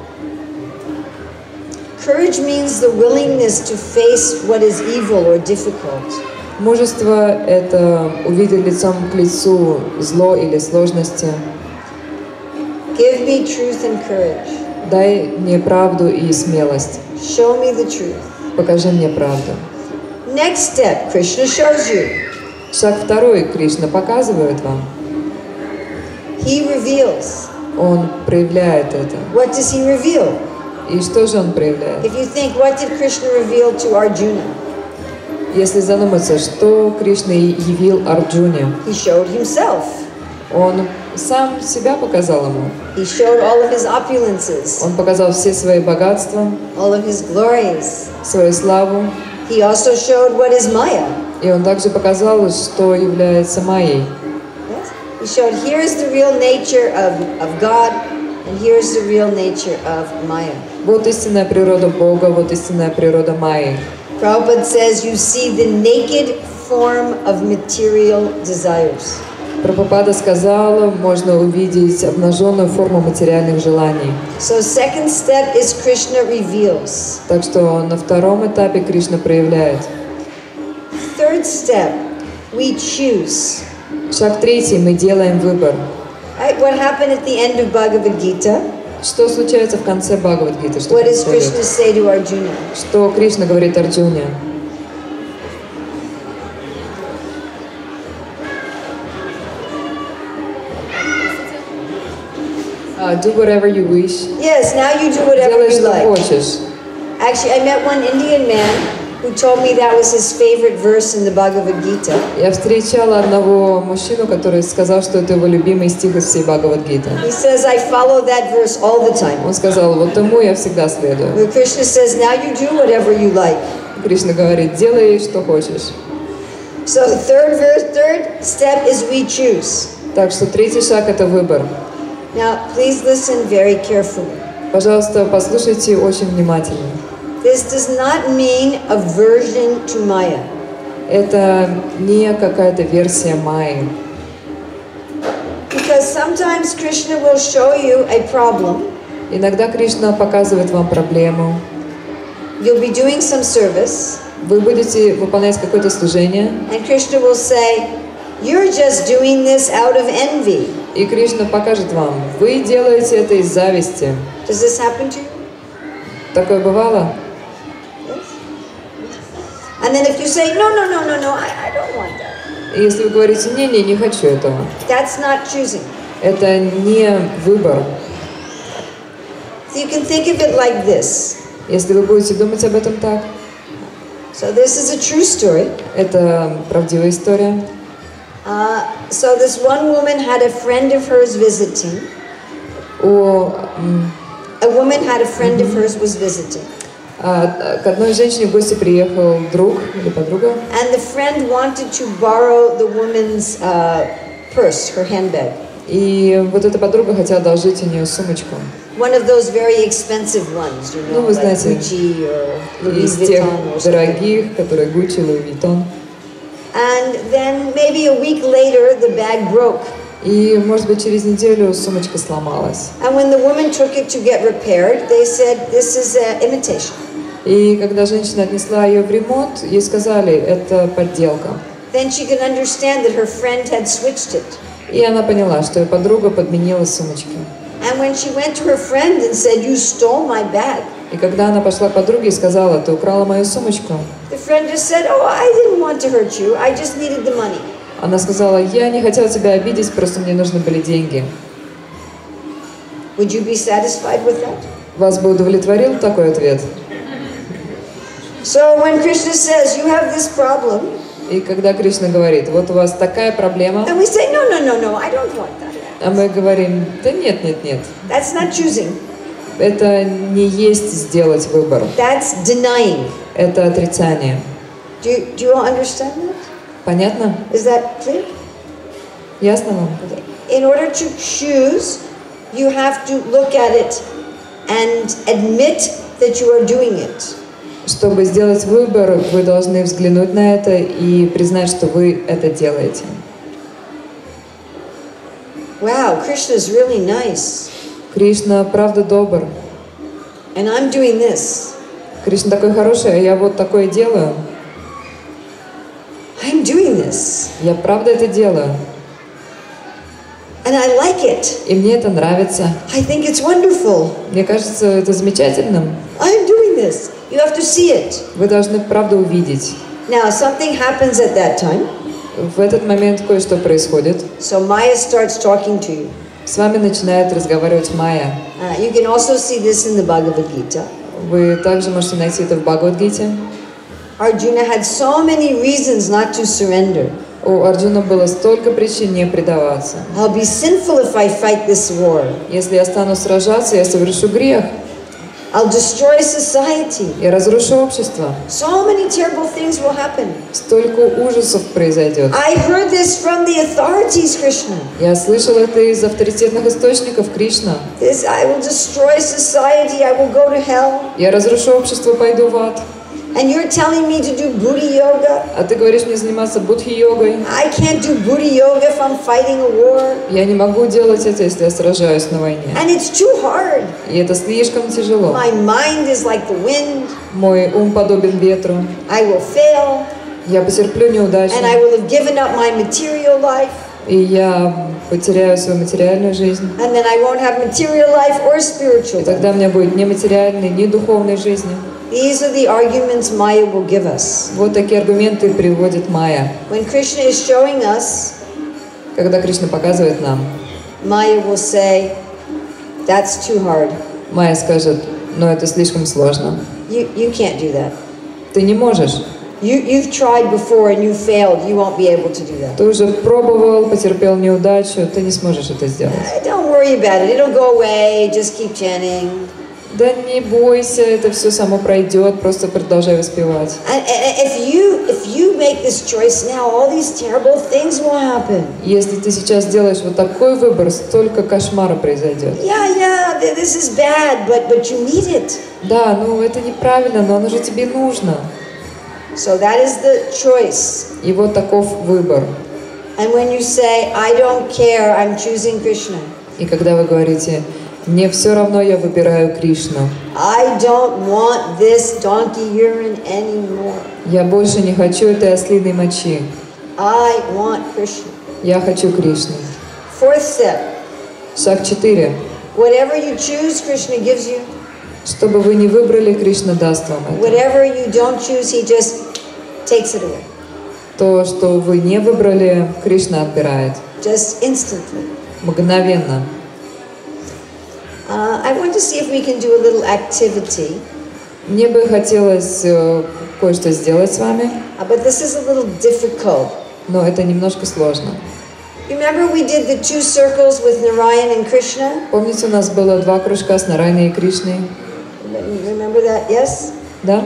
Courage means the willingness to face what is evil or difficult. Мужество – это увидеть лицом к лицу зло или сложности. Give me truth and courage. Дай мне правду и смелость. Show me the truth. Покажи мне правду. Next step, Krishna shows you. Шаг второй Кришна показывает вам. He reveals. Он проявляет это. What does he reveal? И что же он проявляет? If you think, what did Krishna reveal to Arjuna? Если задуматься, что Кришна явил Арджуне, He showed himself. он сам себя показал ему. He showed all of his opulences, Он показал все свои богатства, all of his glories. свою славу. He also showed what is Maya. И он также показал, что является Майей. Yes? He showed here is the real nature of, of God, and here is the real nature of Maya. Вот истинная природа Бога, вот истинная природа Майи. Prabhupada says you see the naked form of material desires. Прабхупада сказала, можно увидеть обнаженную форму материальных желаний. So second step is Krishna reveals. Так что на втором этапе Кришна проявляет. Third step, we choose. Шаг третий, мы делаем выбор. Right? What happened at the end of Bhagavad Gita? Что случается в конце Бхагавад-гиты? Что What does происходит? Krishna say to Arjuna? Что Кришна говорит Арджуне? Uh, do whatever you wish. Yes, now you do whatever Делай, you что like. хочешь. Actually, I met one Indian man who told me that was his favorite verse in the Bhagavad Gita. Я встречала одного мужчину, который сказал, что это его любимый стих из всей Бхагавад-гиты. He says, I follow that verse all the time. Он сказал, вот ему я всегда следую. Where Krishna says, now you do whatever you like. Кришна говорит, делай, что хочешь. So the third verse, third step is we choose. Так что третий шаг – это выбор. Now, please listen very carefully. Пожалуйста, послушайте очень внимательно. This does not mean aversion to Maya. Это не какая-то версия Майи. Because sometimes Krishna will show you a problem. Иногда Кришна показывает вам проблему. You'll be doing some service. Вы будете выполнять какое-то служение. And Krishna will say, you're just doing this out of envy. И Кришна покажет вам, вы делаете это из зависти. Does this happen to you? Такое бывало? Yes. And then if you say, no, no, no, no, no, I, I don't want that. И если вы говорите, не-не, не хочу этого. That's not choosing. Это не выбор. So you can think of it like this. Если вы будете думать об этом так, So this is a true story. это правдивая история. Uh, so this one woman had a friend of hers visiting. У, м, A woman had a friend of hers was visiting. а, к одной женщине в гости приехал друг или подруга, And the friend wanted to borrow the woman's uh, purse, her handbag. и вот эта подруга хотела одолжить у нее сумочку. One of those very expensive ones, you know, Ну, вы like знаете, Gucci or Louis из тех Vuitton or something. дорогих, которые Gucci, Louis Vuitton. And then maybe a week later, the bag broke. И, может быть, через неделю сумочка сломалась. And when the woman took it to get repaired, they said, this is an imitation. И когда женщина отнесла ее в ремонт, ей сказали, это подделка. Then she could understand that her friend had switched it. И она поняла, что ее подруга подменила сумочки. And when she went to her friend and said, you stole my bag, И когда она пошла к подруге и сказала, ты украла мою сумочку, the friend just said, oh, I didn't want to hurt you. I just needed the money. она сказала, я не хотела тебя обидеть, просто мне нужны были деньги. Would you be satisfied with that? Вас бы удовлетворил такой ответ? So when Krishna says, you have this problem, И когда Кришна говорит, вот у вас такая проблема, then we say, no, no, no, no, I don't want that. а мы говорим, да нет, нет, нет. That's not choosing. Это не есть сделать выбор. That's denying. Это отрицание. Do you, do you all understand that? Понятно? Is that clear? Ясно вам? Okay. In order to choose, you have to look at it and admit that you are doing it. Чтобы сделать выбор, вы должны взглянуть на это и признать, что вы это делаете. Wow, Krishna is really nice. Кришна правда добр. And I'm doing this. Кришна такой хороший, а я вот такое делаю. I'm doing this. Я правда это делаю. And I like it. И мне это нравится. I think it's wonderful. Мне кажется, это замечательным. I'm doing this. You have to see it. Вы должны правда увидеть. Now, something happens at that time. В этот момент кое-что происходит. So Maya starts talking to you. С вами начинает разговаривать Майя. Uh, you can also see this in the Bhagavad Gita. Вы также можете найти это в Бхагавад-гите. Arjuna had so many reasons not to surrender. У Арджуна было столько причин не предаваться. I'll be sinful if I fight this war. Если я стану сражаться, я совершу грех. I'll destroy society. Я разрушу общество. So many terrible things will happen. Столько ужасов произойдет. I heard this from the authorities, Krishna. Я слышал это из авторитетных источников Кришна. This, I will destroy society. I will go to hell. Я разрушу общество, пойду в ад. And you're telling me to do Buddha yoga? А ты говоришь мне заниматься будхи-йогой. I can't do Buddha yoga if I'm fighting a war. Я не могу делать это, если я сражаюсь на войне. And it's too hard. И это слишком тяжело. My mind is like the wind. Мой ум подобен ветру. I will fail. Я потерплю неудачу. And I will have given up my material life. И я потеряю свою материальную жизнь. And then I won't have material life or spiritual И life. тогда у меня будет ни материальной, ни духовной жизни. These are the arguments Maya will give us. Вот такие аргументы приводит Майя. When Krishna is showing us, Когда Кришна показывает нам, Maya will say, that's too hard. Майя скажет, но это слишком сложно. You, you can't do that. Ты не можешь. You, you've tried before and you failed. You won't be able to do that. Ты уже пробовал, потерпел неудачу, ты не сможешь это сделать. Don't worry about it. It'll go away. Just keep chanting. Да не бойся, это все само пройдет, просто продолжай воспевать. And, and if you if you make this choice now, all these terrible things will happen. Если ты сейчас делаешь вот такой выбор, столько кошмара произойдет. Yeah, yeah, th- this is bad, but but you need it. Да, ну это неправильно, но оно же тебе нужно. So that is the choice. И вот таков выбор. And when you say, I don't care, I'm choosing Krishna. И когда вы говорите, мне все равно, я выбираю Кришну. I don't want this donkey urine anymore. Я больше не хочу этой ослиной мочи. I want Krishna. Я хочу Кришну. Fourth step. Шаг четыре. Whatever you choose, Krishna gives you. Что бы вы ни выбрали, Кришна даст вам это. Whatever you don't choose, he just takes it away. То, что вы не выбрали, Кришна отбирает. Just instantly. Мгновенно. Uh, I want to see if we can do a little activity. Мне бы хотелось э, кое-что сделать с вами, Uh, but this is a little difficult. но это немножко сложно. You remember we did the two circles with Narayan and Krishna? Помните, у нас было два кружка с Нарайной и Кришной? You remember that? Yes? Да?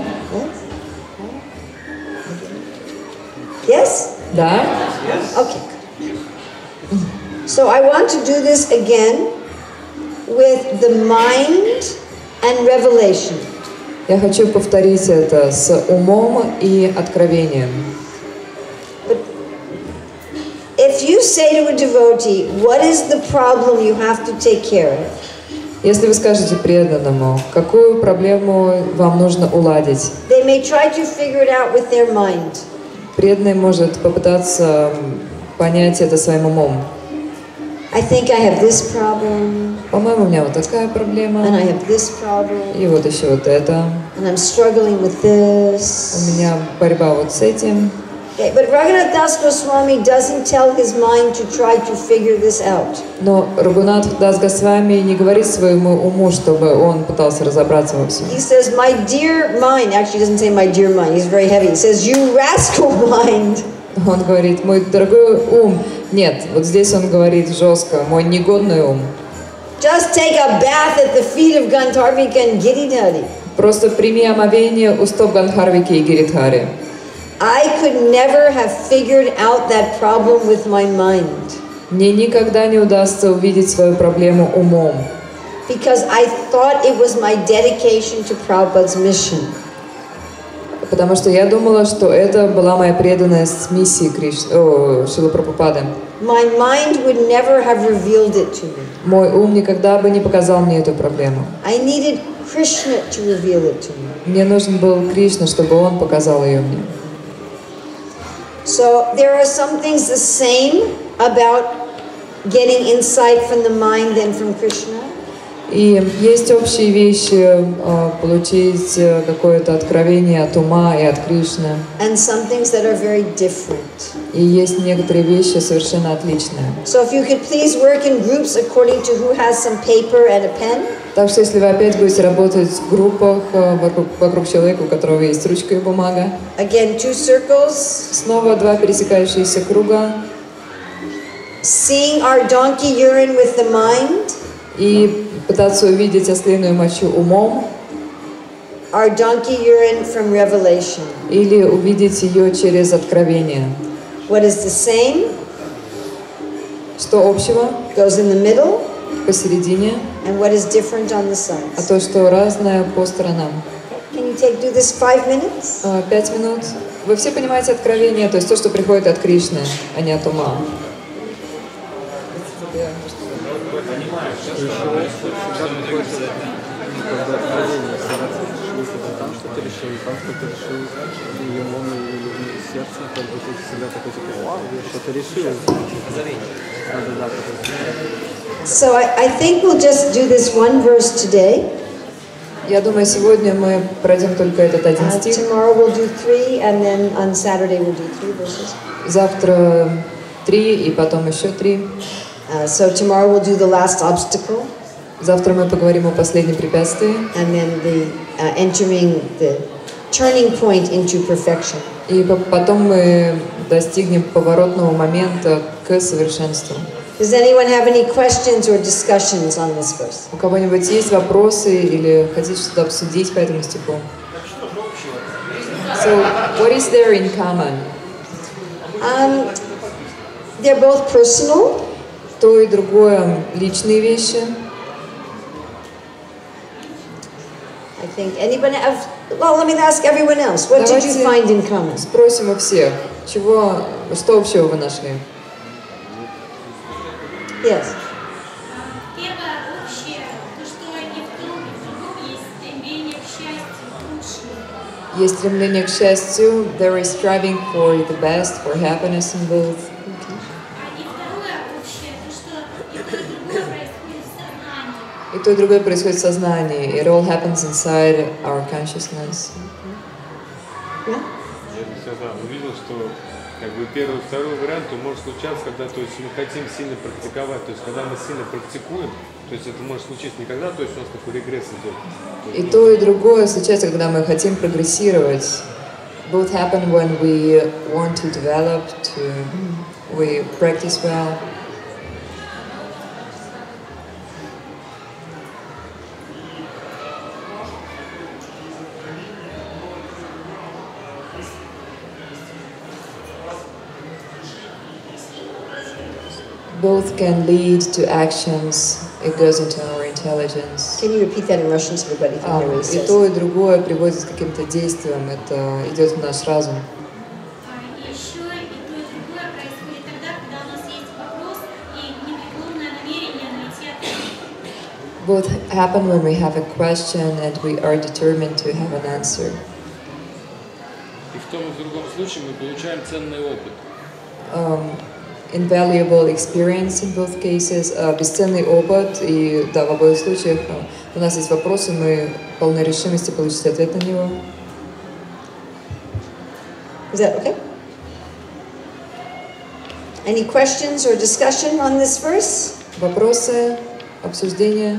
Yes? Yes? Да? Okay. So I want to do this again with the mind and revelation. Я хочу повторить это с умом и откровением. But if you say to a devotee, what is the problem you have to take care of? Если вы скажете преданному, какую проблему вам нужно уладить, They may try to figure it out with their mind. преданный может попытаться понять это своим умом. I think I have this problem, По-моему, у меня вот такая проблема, and I have this problem, и вот еще вот это. and I'm struggling with У this. меня борьба вот с этим. Okay, but Raghunath Das Goswami doesn't tell his mind to try to figure this out. Но Рагунат Дас Госвами не говорит своему уму, чтобы он пытался разобраться во всем. He says, my dear mind, actually he doesn't say my dear mind, he's very heavy. He says, you rascal mind. Он говорит, мой дорогой ум. Нет, вот здесь он говорит жестко, мой негодный ум. Just take a bath at the feet of Gandharvika and Giridhari. Просто прими омовение у стоп Гандхарвики и Гиридхари. I could never have figured out that problem with my mind. Мне никогда не удастся увидеть свою проблему умом, Because I thought it was my dedication to Prabhupada's mission. потому что я думала, что это была моя преданность миссии Криш... О, Шрилы Прабхупады. My mind would never have revealed it to me. Мой ум никогда бы не показал мне эту проблему. I needed Krishna to reveal it to me. Мне нужен был Кришна, чтобы он показал ее мне. So there are some things the same about getting insight from the mind and from Krishna. И есть общие вещи, э, получить э, какое-то откровение от ума и от Кришны. And some things that are very different. И есть некоторые вещи совершенно отличные. So if you could please work in groups according to who has some paper and a pen. Так что если вы опять будете работать в группах э, вокруг, вокруг человека, у которого есть ручка и бумага, Again, two circles. снова два пересекающиеся круга, Seeing our donkey urine with the mind. и пытаться увидеть ослиную мочу умом, Our donkey urine from revelation. или увидеть ее через откровение. What is the same Что общего goes in the middle, посередине, and what is different on the а sides. то, что разное по сторонам. Can you take do this five minutes? А, Пять минут. Вы все понимаете откровение, то есть то, что приходит от Кришны, а не от ума. Когда откровение стараться решить, это там что-то решил, там что-то решил, и умом, и сердцем, как бы ты всегда такой, типа, вау, я что-то решил. Надо, да, такой. So I, I think we'll just do this one verse today. Я думаю, сегодня мы пройдем только этот один Uh, стих. tomorrow we'll do three, and then on Saturday we'll do three verses. Завтра три и потом еще три. Uh, so tomorrow we'll do the last obstacle, Завтра мы поговорим о последнем препятствии. and then the uh, entering the turning point into perfection. И по- потом мы достигнем поворотного момента к совершенству. Does anyone have any questions or discussions on this verse? У кого-нибудь есть вопросы или хотите что-то обсудить по этому стиху? So, what is there in common? Um, they're both personal. То и другое личные вещи. I think anybody have, well, let me ask everyone else. What did you Давайте find in common? спросим у всех, чего, что общего вы нашли? Yes. Первое общее, то, что и в том, и в другом есть стремление к счастью, к лучшему. Есть стремление к счастью. There is striving for the best, for happiness in both. А и второе общее, то, что и то, и другое происходит в сознании. И то, и другое происходит в сознании. It all happens inside our consciousness. Yeah? Я бы всегда увидел, что как бы первый и второй вариант, то может случаться, когда то есть мы хотим сильно практиковать, то есть когда мы сильно практикуем, то есть это может случиться не когда, то есть у нас такой регресс идет. И то, и другое случается, когда мы хотим прогрессировать. Both happen when we want to develop, to we practice well. Both can lead to actions. It goes into our intelligence. Can you repeat that in Russian so everybody can А, hear what he и says? то, и другое приводит к каким-то действиям. Это идет в наш разум. А и еще и то, и другое происходит тогда, когда у нас есть вопрос и непреклонное намерение найти ответ. Both happen when we have a question and we are determined to have an answer. И в том и в другом случае мы получаем ценный опыт. Um, invaluable experience in both cases, uh, бесценный опыт, и да, в обоих случаях uh, у нас есть вопросы, мы полны решимости получить ответ на него. Is that okay? Any questions or discussion on this verse? Вопросы, обсуждения?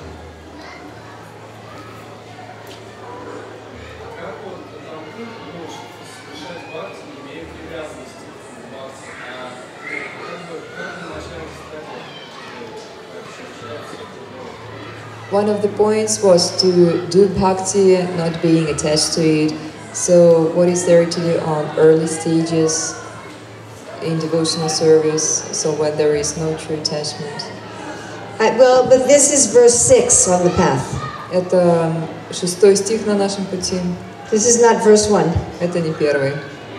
One of the points was to do bhakti, not being attached to it. So what is there to do on early stages in devotional service, so when there is no true attachment? I, well, but this is verse six on the path. Это шестой стих на нашем пути. This is not verse one. Это не первый.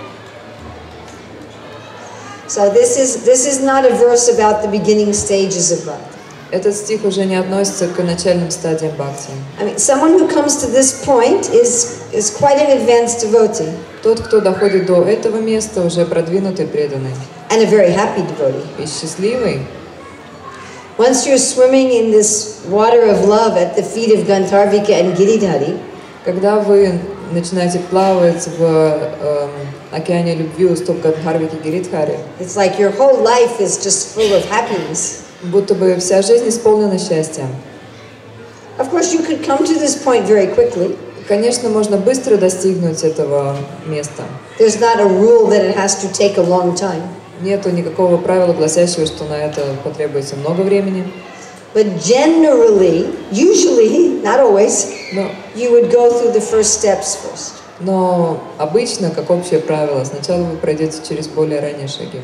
So this is this is not a verse about the beginning stages of bhakti. Этот стих уже не относится к начальным стадиям бхакти. I mean, someone who comes to this point is is quite an advanced devotee. Тот, кто доходит до этого места, уже продвинутый преданный. And a very happy devotee. И счастливый. Once you're swimming in this water of love at the feet of Gandharvika and Giridhari, когда вы начинаете плавать в эм, океане любви у стоп Гандхарвики и Гиридхари, it's like your whole life is just full of happiness. будто бы вся жизнь исполнена счастьем. Of course, you could come to this point very quickly. Конечно, можно быстро достигнуть этого места. There's not a rule that it has to take a long time. Нету никакого правила, гласящего, что на это потребуется много времени. But generally, usually, not always, Но, you would go through the first steps first. но обычно, как общее правило, сначала вы пройдете через более ранние шаги.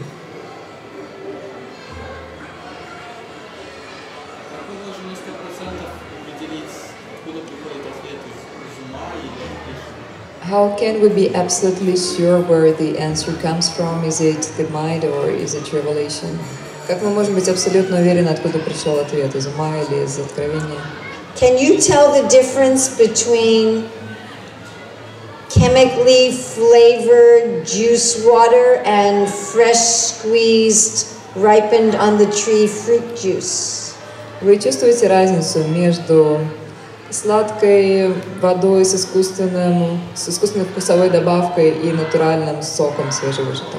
Как мы можем на сто процентов определить, откуда приходит ответ из ума или от Кришны? How can we be absolutely sure where the answer comes from? Is it the mind or is it revelation? Как мы можем быть абсолютно уверены, откуда пришел ответ, из ума или из откровения? Can you tell the difference between chemically flavored juice water and fresh squeezed, ripened on the tree fruit juice? Вы чувствуете разницу между сладкой водой с искусственным, с искусственной вкусовой добавкой и натуральным соком свежевыжатым?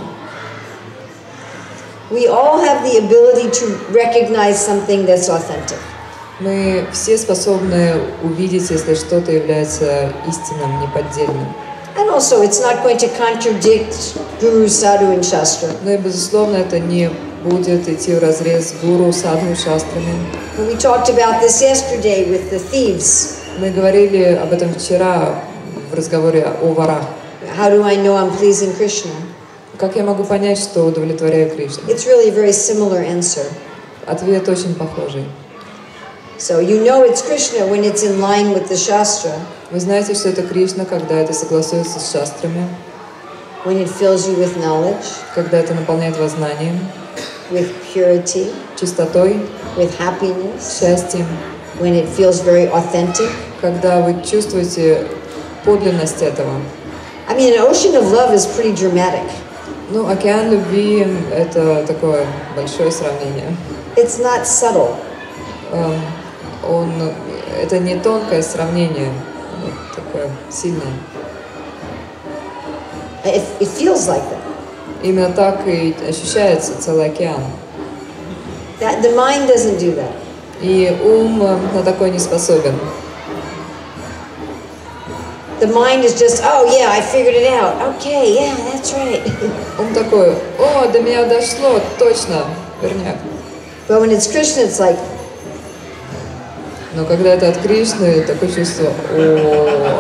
We all have the ability to recognize something that's authentic. Мы все способны увидеть, если что-то является истинным, неподдельным. And also, it's not going to contradict Guru, Sadhu, and Shastra. Но и, безусловно, это не будет идти вразрез с гуру, садху, шастрами. And we talked about this yesterday with the thieves. Мы говорили об этом вчера в разговоре о ворах. How do I know I'm pleasing Krishna? Как я могу понять, что удовлетворяю Кришну? It's really a very similar answer. Ответ очень похожий. So you know it's Krishna when it's in line with the Shastra, Вы знаете, что это Кришна, когда это согласуется с шастрами, when it fills you with knowledge, когда это наполняет вас знанием, with purity, чистотой, with happiness, счастьем, when it feels very authentic. когда вы чувствуете подлинность этого. I mean, an ocean of love is pretty dramatic. Ну, океан любви – это такое большое сравнение. It's not subtle. Эм, Он, это не тонкое сравнение, оно такое сильное. It, it feels like that. Именно так и ощущается целый океан. That the mind doesn't do that. И ум э, на такое не способен. The mind is just, oh yeah, I figured it out. Okay, yeah, that's right. Ум такой: о, до меня дошло, точно, верняк. But when it's Krishna, it's like, Но когда это от Кришны, такое чувство: о.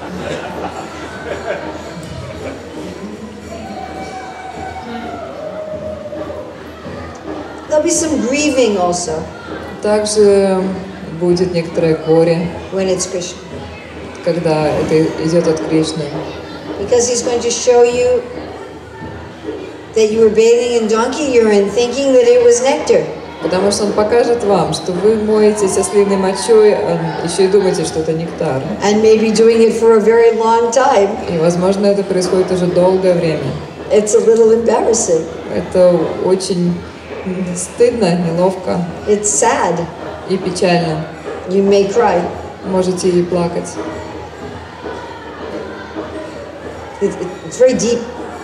there'll be some grieving also Также будет некоторое горе, when it's Krishna. когда это идет от Кришны. Because he's going to show you that you were bathing in donkey urine thinking that it was nectar. Потому что он покажет вам, что вы моетесь ослиной мочой, а еще и думаете, что это нектар. And maybe doing it for a very long time. И, возможно, это происходит уже долгое время. It's a little embarrassing. Это очень стыдно, неловко It's sad. и печально. You may cry. Можете и плакать. It, it, it's very deep.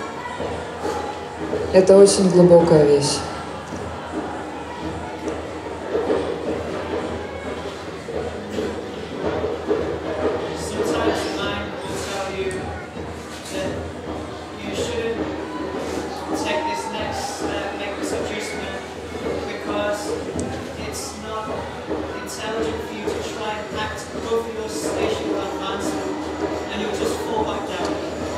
Это очень глубокая вещь. Sometimes the mind will tell you that you shouldn't take this next step, make this adjustment, because it's not intelligent for you to try and act above your station of advancement, and you'll just fall back down.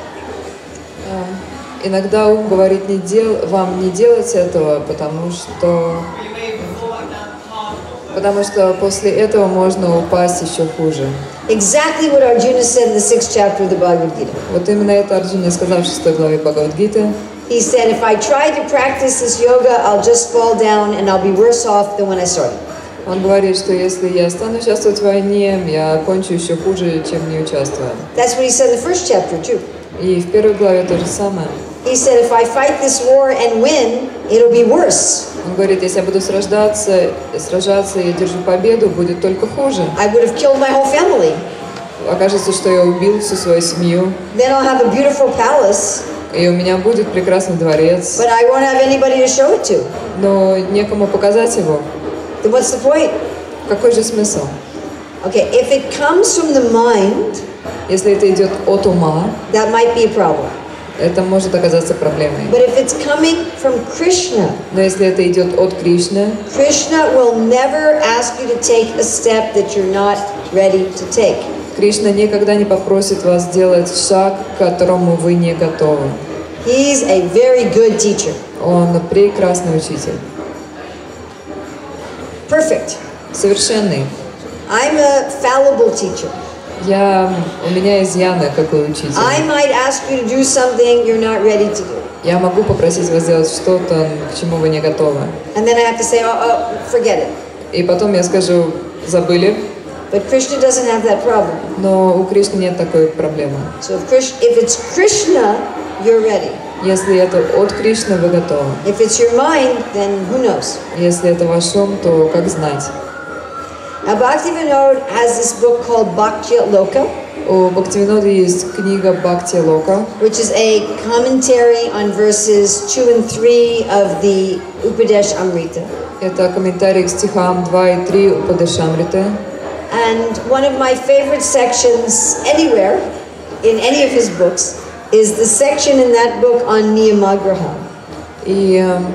Иногда ум говорит не дел, вам не делать этого, потому что, Or you may even fall back down hard enough. потому что после этого можно упасть еще хуже. Exactly what Arjuna said in the sixth chapter of the Bhagavad Gita. Вот именно это Арджуна сказал в шестой главе Бхагавад-гиты. He said, if I try to practice this yoga, I'll just fall down and I'll be worse off than when I started. Он говорит, что если я стану участвовать в войне, я кончу еще хуже, чем не участвуя. That's what he said in the first chapter too. И в первой главе то же самое. He said, if I fight this war and win, it'll be worse. Он говорит, если я буду сражаться, сражаться и держу победу, будет только хуже. I would have killed my whole family. Окажется, что я убил всю свою семью, Then I'll have a beautiful palace, и у меня будет прекрасный дворец, but I won't have anybody to show it to. но некому показать его. Then what's the point? Какой же смысл? Okay, if it comes from the mind, Если это идет от ума, that might be a problem. это может оказаться проблемой. But if it's coming from Krishna, Но если это идет от Кришны, Krishna will never ask you to take a step that you're not ready to take. Кришна никогда не попросит вас сделать шаг, к которому вы не готовы. He's a very good teacher. Он прекрасный учитель, Perfect. совершенный. I'm a fallible teacher. Я, у меня изъяны, какой учитель. I might ask you to do something you're not ready to do. Я могу попросить вас сделать что-то, к чему вы не готовы. And then I have to say, oh, oh, forget it. И потом я скажу, забыли. But Krishna doesn't have that problem. Но у Кришны нет такой проблемы. So if, Krish, if it's Krishna, you're ready. Если это от Кришны, вы готовы. If it's your mind, then who knows? Если это ваш ум, то как знать? Now, Bhaktivinoda has this book called Bhaktya Loka, У Бхактивинода есть книга Бхакти Лока, which is a commentary on verses two and three of the Upadesh Amrita. это комментарий к стихам два и три Упадешамриты. And one of my favorite sections anywhere, in any of his books, is the section in that book on Niyamagraha. И э,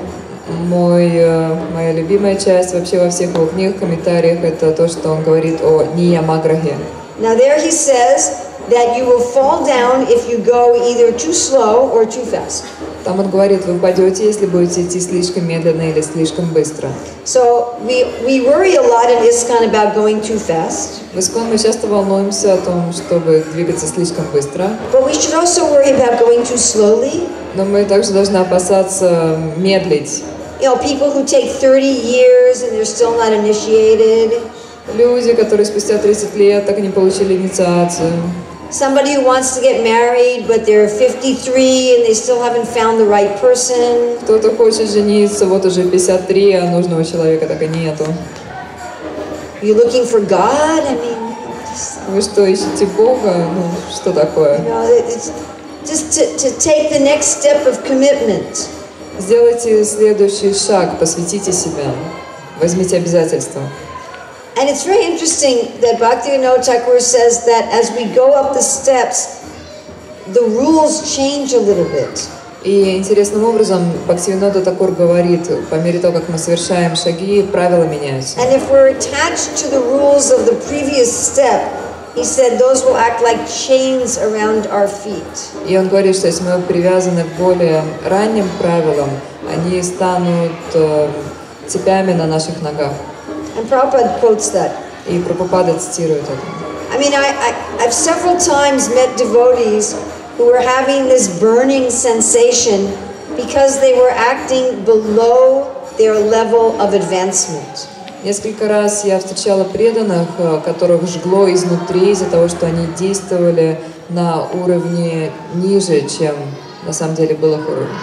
Мой, э, моя любимая часть вообще во всех его книгах, комментариях, это то, что он говорит о Ниямаграхе. Now there he says that you will fall down if you go either too slow or too fast. Там он говорит, вы упадете, если будете идти слишком медленно или слишком быстро. So we, we worry a lot in ISKCON about going too fast. В Искон мы часто волнуемся о том, чтобы двигаться слишком быстро, But we should also worry about going too slowly. но мы также должны опасаться медлить. You know, people who take thirty years and they're still not initiated. Люди, которые спустя тридцать лет так и не получили инициацию. Somebody who wants to get married, but they're fifty-three and they still haven't found the right person. Кто-то хочет жениться, вот уже пятьдесят три, а нужного человека так и нету. You're looking for God? I mean, just, Вы что, ищете Бога? Ну, что такое? you know, it's just to, to take the next step of commitment. Сделайте следующий шаг, посвятите себя, возьмите обязательства. And it's very interesting that Bhaktivinoda Thakur says that as we go up the steps, the rules change a little bit. И интересным образом Бхактивинода Такур говорит, по мере того, как мы совершаем шаги, правила меняются. And if we're attached to the rules of the previous step, he said those will act like chains around our feet. И он говорит, что если мы привязаны к более ранним правилам, они станут э, цепями на наших ногах. And Prabhupada quotes that. И Прабхупада цитирует это. I mean, I, I, I've several times met devotees who were having this burning sensation because they were acting below their level of advancement. Несколько раз я встречала преданных, которых жгло изнутри из-за того, что они действовали на уровне ниже, чем на самом деле был их уровень.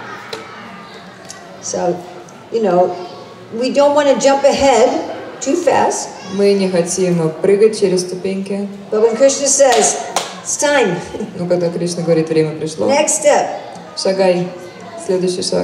So, you know, we don't want to jump ahead too fast. Мы не хотим прыгать через ступеньки. But when Krishna says, it's time, Но когда Кришна говорит, время пришло, next step, шагай, следующий шаг.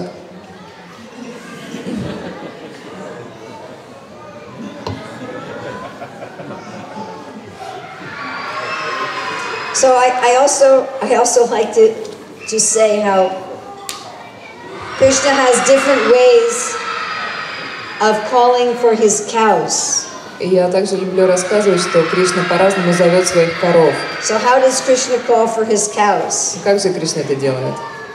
so I, I also I also like to to say how Krishna has different ways of calling for his cows. И я также люблю рассказывать, что Кришна по-разному зовет своих коров. So how does Krishna call for his cows? Как же Кришна это делает?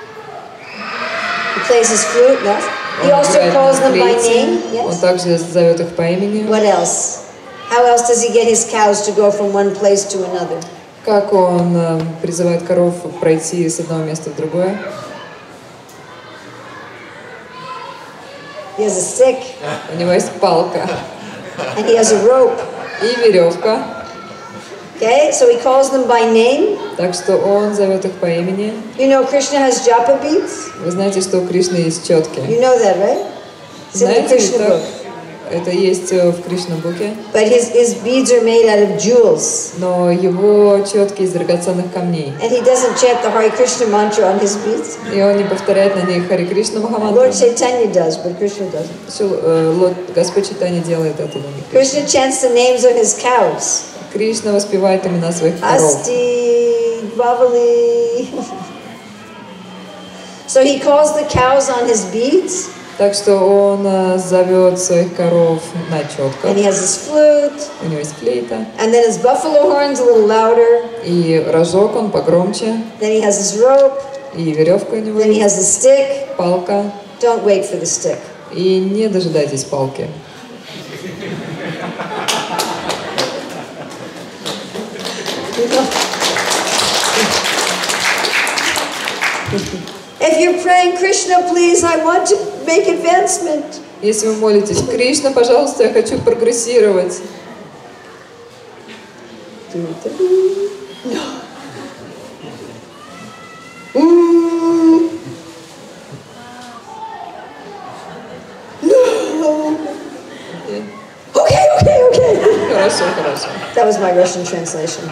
He plays his flute, no? He Он also играет calls на them by флейте, name, он yes? также зовет их по имени. What else? How else does he get his cows to go from one place to another? Как он э, призывает коров пройти с одного места в другое? He has a stick, У него есть палка and he has a rope. и веревка. Okay, so he calls them by name. Так что он зовет их по имени. You know Krishna has japa beads? Вы знаете, что у Кришны есть четки. You know that, right? It's in the Знаете, Krishna это, book. это есть э, в Кришна-буке. But his, his beads are made out of jewels. Но его четки из драгоценных камней. And he doesn't chant the Hare Krishna mantra on his beads. И он не повторяет на них Хари Кришна Махамантру. Lord Chaitanya does, but Krishna doesn't. Всё, э, Лорд- Господь Чайтанья делает это на них. Krishna chants the names of his cows. Кришна воспевает имена своих коров. Asti, Bhavali. So he calls the cows on his beads, Так что он э, зовет своих коров на четках. and he has his flute, У него есть флейта. and then his buffalo horns a little louder, И рожок он погромче. then he has his rope, И веревка у него then he есть. has his stick. Палка. Don't wait for the stick. И не дожидайтесь палки. If you're praying, Krishna, please, I want to make advancement. Если вы молитесь, Кришна, пожалуйста, я хочу прогрессировать. Mm. No. Okay, okay, okay. Хорошо, хорошо. That was my Russian translation.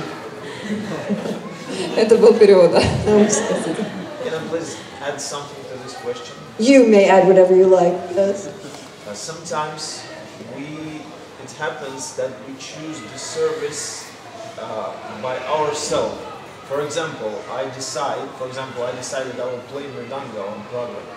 Это был перевод. да. Um, Can I please add something to this question? You may add whatever you like. Yes. Uh, sometimes we, it happens that we choose the service uh, by ourselves. For example, I decide, for example, I decided I will play Mridanga on Broadway.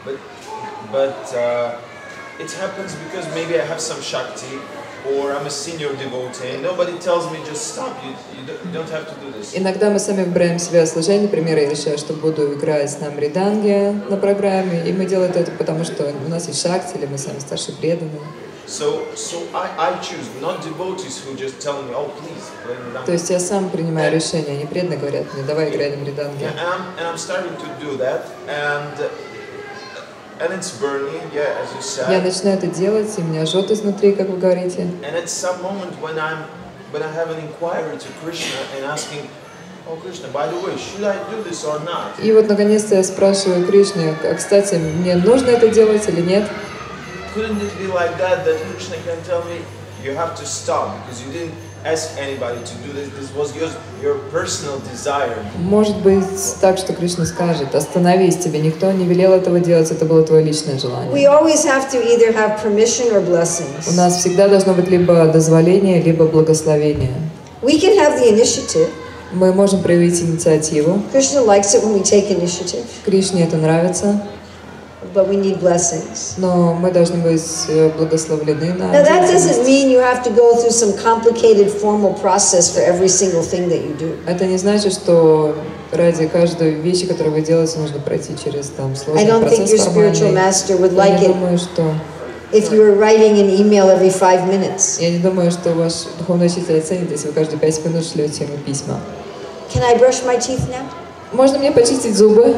but but uh, it happens because maybe I have some Shakti or I'm a senior devotee and nobody tells me just stop, you, you don't have to do this. Иногда мы сами выбираем себя служение, например, я решаю, что буду играть на мриданге на программе, и мы делаем это потому, что у нас есть шакти, или мы сами старшие преданные. So, so I, I choose, not devotees who just tell me, oh please, play mridanga. То есть я сам принимаю решение, они преданно говорят мне, давай играй на мриданге. Yeah, and, I'm, and I'm starting to do that, and and it's burning, yeah, as you said. Я начинаю это делать, и меня жжет изнутри, как вы говорите. And at some moment when I'm when I have an inquiry to Krishna and asking, oh Krishna, by the way, should I do this or not? И вот наконец-то я спрашиваю Кришне, а, кстати, мне нужно это делать или нет? Couldn't it be like that, that Krishna can tell me, you have to stop because you didn't ask anybody to do this, this was your, your personal desire. Может быть так, что Кришна скажет, остановись, тебе никто не велел этого делать, это было твое личное желание. We always have to either have permission or blessings. У нас всегда должно быть либо дозволение, либо благословение. We can have the initiative. Мы можем проявить инициативу. Krishna likes it when we take initiative, Кришне это нравится, but we need blessings. но мы должны быть благословлены на Now that деятельность. doesn't mean you have to go through some complicated formal process for every single thing that you do. Это не значит, что ради каждой вещи, которую вы делаете, нужно пройти через там I сложный don't think процесс your spiritual формальный. master would Я like не it думаю, что if you were writing an email every five minutes. я не думаю, что ваш духовный учитель оценит, если вы каждые пять минут шлете ему письма. Can I brush my teeth now? Можно мне почистить зубы?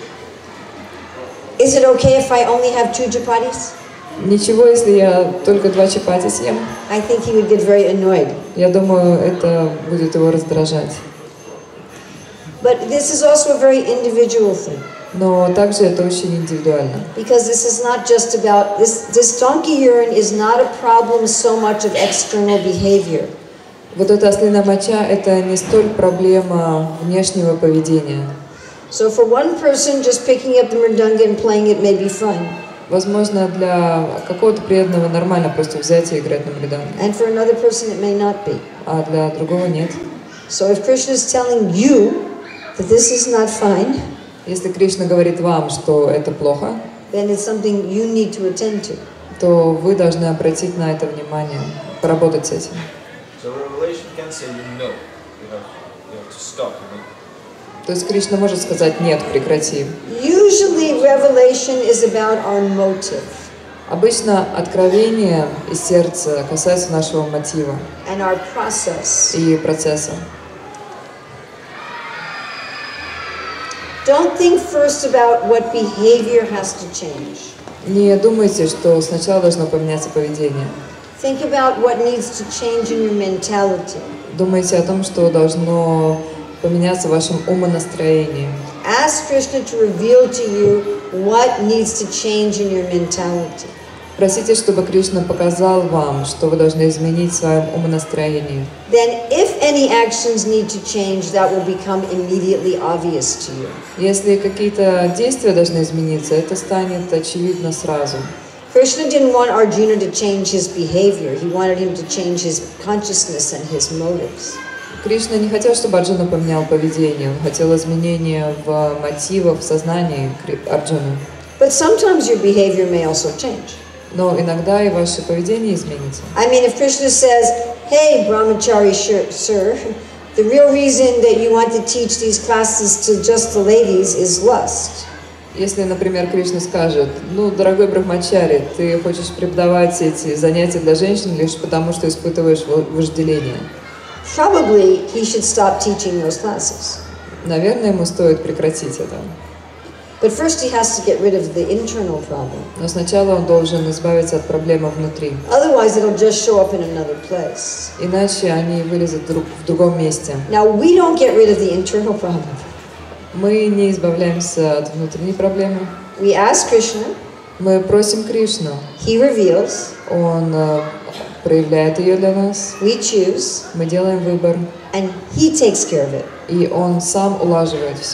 Is it okay if I only have two chapatis? Ничего, если я только два чапати съем. I think he would get very annoyed. Я думаю, это будет его раздражать. But this is also a very individual thing. Но также это очень индивидуально. Because this is not just about, this, this donkey urine is not a problem so much of external behavior. Вот эта ослиная моча – это не столь проблема внешнего поведения. So for one person, just picking up the mridanga and playing it may be fun. Возможно, для какого-то преданного нормально просто взять и играть на мриданге, And for another person, it may not be. а для другого нет. So if Krishna is telling you that this is not fine, Если Кришна говорит вам, что это плохо, then it's something you need to attend to. то вы должны обратить на это внимание, поработать с этим. So revelation can say you know, you have, you have to stop. You know? То есть Кришна может сказать «нет, прекрати». Usually revelation is about our motive Обычно откровение из сердца касается нашего мотива and our process. и процесса. Don't think first about what behavior has to change. Не думайте, что сначала должно поменяться поведение. Think about what needs to change in your mentality. Думайте о том, что должно поменяться в вашем умонастроении. Ask Krishna to reveal to you what needs to change in your mentality. Просите, чтобы Кришна показал вам, что вы должны изменить в своем умонастроении. Then if any actions need to change, that will become immediately obvious to you. Если какие-то действия должны измениться, это станет очевидно сразу. Krishna didn't want Arjuna to change his behavior. He wanted him to change his consciousness and his motives. Кришна не хотел, чтобы Арджуна поменял поведение. Он хотел изменения в мотивах, в сознании Арджуны. But sometimes your behavior may also change. Но иногда и ваше поведение изменится. I mean, if Krishna says, hey, brahmachari sir, the real reason that you want to teach these classes to just the ladies is lust. Если, например, Кришна скажет, ну, дорогой брахмачари, ты хочешь преподавать эти занятия для женщин лишь потому, что испытываешь вожделение. Probably he should stop teaching those classes. Наверное, ему стоит прекратить это. But first he has to get rid of the internal problem. Но сначала он должен избавиться от проблемы внутри. Otherwise it'll just show up in another place. Иначе они вылезут друг, в другом месте. Now we don't get rid of the internal problem. Мы не избавляемся от внутренней проблемы. We ask Krishna. Мы просим Кришну. He reveals. Он uh, проявляет ее для нас. We choose. Мы делаем выбор. And he takes care of it. И он сам улаживает все.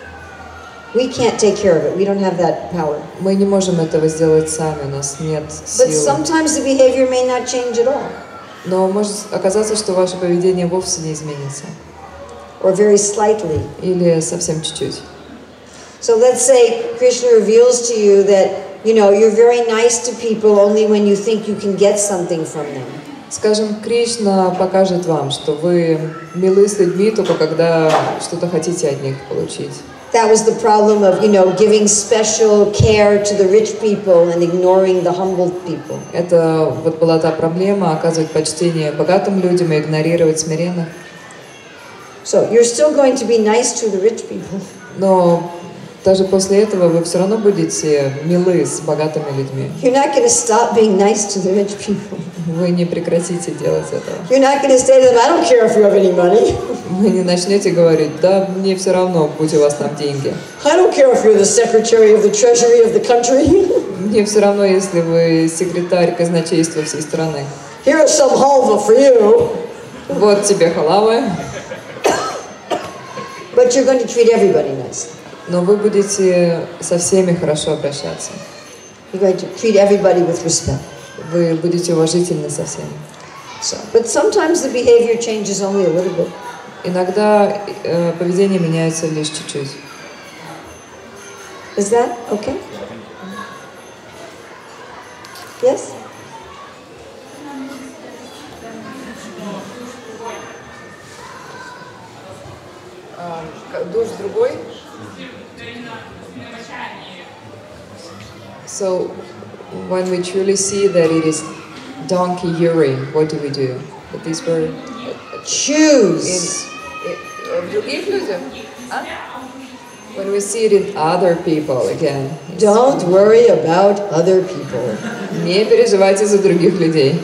We can't take care of it. We don't have that power. Мы не можем этого сделать сами, у нас нет But сил. sometimes the behavior may not change at all. Но может оказаться, что ваше поведение вовсе не изменится. Or very slightly. Или совсем чуть-чуть. So let's say Krishna reveals to you that, you know, you're very nice to people only when you think you can get something from them. Скажем, Кришна покажет вам, что вы милы с людьми только когда что-то хотите от них получить. That was the problem of, you know, giving special care to the rich people and ignoring the humble people. Это вот была та проблема, оказывать почтение богатым людям и игнорировать смиренных. So you're still going to be nice to the rich people. Но даже после этого вы все равно будете милы с богатыми людьми. You're not going to stop being nice to the rich people. Вы не прекратите делать этого. You're not going to say to them, I don't care if you have any money. Вы не начнете говорить, да, мне все равно, будь у вас там деньги. I don't care if you're the secretary of the treasury of the country. Мне все равно, если вы секретарь казначейства всей страны. Here's some halva for you. Вот тебе халавы. But you're going to treat everybody nice. Но вы будете со всеми хорошо обращаться. You're going to treat everybody with respect. Вы будете уважительны со всеми. So, but sometimes the behavior changes only a little bit. Иногда э, поведение меняется лишь чуть-чуть. Is that okay? Yes? Душ другой? So, when we truly see that it is donkey urine, what do we do? That these were Choose. в других людях? When we see it in other people again. Don't worry about other people. Не переживайте за других людей.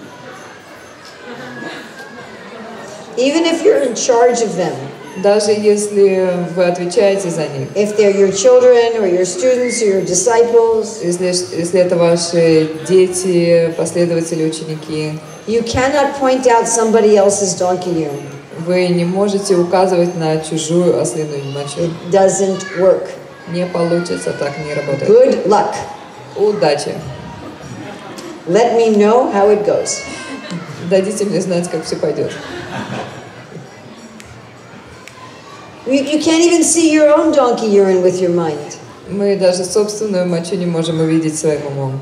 Even if you're in charge of them. Даже если вы отвечаете за них. If they're your children or your students or your disciples. Если, если это ваши дети, последователи, ученики. You cannot point out somebody else's donkey urine. Вы не можете указывать на чужую ослиную мочу. It doesn't work. Не получится, так не работает. Good luck. Удачи. Let me know how it goes. Дадите мне знать, как все пойдет. You, you can't even see your own donkey urine with your mind. Мы даже собственную мочу не можем увидеть своим умом.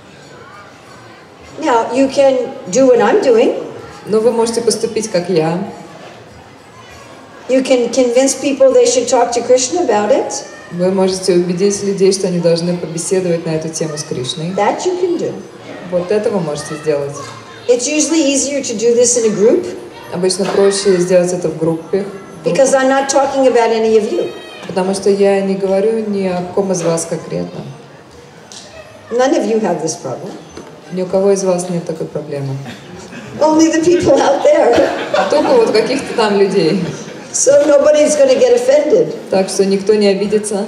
Now, you can do what I'm doing. Но вы можете поступить, как я. You can convince people they should talk to Krishna about it. Вы можете убедить людей, что они должны побеседовать на эту тему с Кришной. That you can do. Вот это вы можете сделать. It's usually easier to do this in a group. Обычно проще сделать это в группе. Because I'm not talking about any of you. Потому что я не говорю ни о ком из вас конкретно. None of you have this problem. Ни у кого из вас нет такой проблемы. Only the people out there. Только вот каких-то там людей. So nobody's going to get offended. Так что никто не обидится.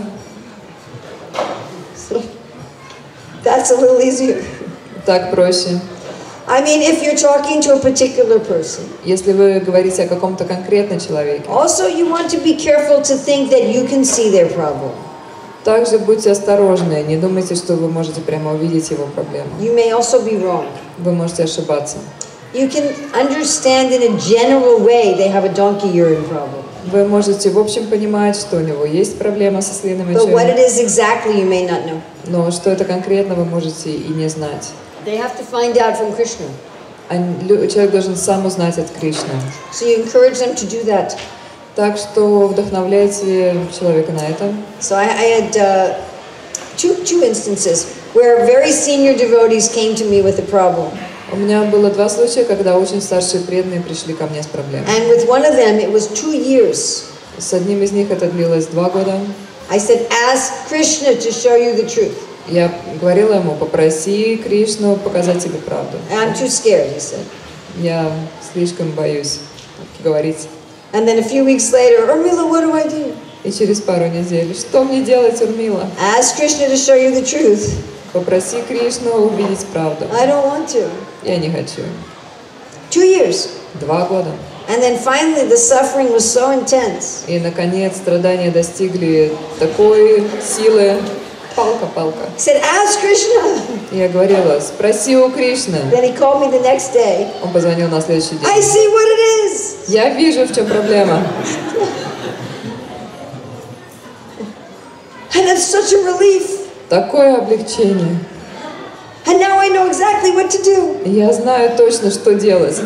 So that's a little easier. Так проще. I mean, if you're talking to a particular person. Если вы говорите о каком-то конкретном человеке. Also, you want to be careful to think that you can see their problem. Также будьте осторожны, не думайте, что вы можете прямо увидеть его проблему. You may also be wrong. Вы можете ошибаться. You can understand in a general way they have a donkey urine problem. Вы можете в общем понимать, что у него есть проблема со слиной But what it мочой. is exactly you may not know. Но что это конкретно, вы можете и не знать. They have to find out from Krishna. А лю- человек должен сам узнать от Кришны. So you encourage them to do that. Так что вдохновляйте человека на этом. So I, I had uh, two, two instances where very senior devotees came to me with a problem. У меня было два случая, когда очень старшие преданные пришли ко мне с проблемой. And with one of them, it was two years. С одним из них это длилось два года. I said, ask Krishna to show you the truth. Я говорила ему, попроси Кришну показать тебе правду. And I'm too scared, he said. Я слишком боюсь говорить. And then a few weeks later, Urmila, what do I do? И через пару недель, что мне делать, Урмила? Ask Krishna to show you the truth. Попроси Кришну увидеть правду. I don't want to. Я не хочу. Two years. Два года. And then finally the suffering was so intense. И, наконец, страдания достигли такой силы. Палка, палка. He said, ask Krishna. Я говорила, спроси у Кришны. Then he called me the next day. Он позвонил на следующий I день. see what it is. Я вижу, в чем проблема. it's such a relief. Такое облегчение. And now I know exactly what to do. И я знаю точно, что делать.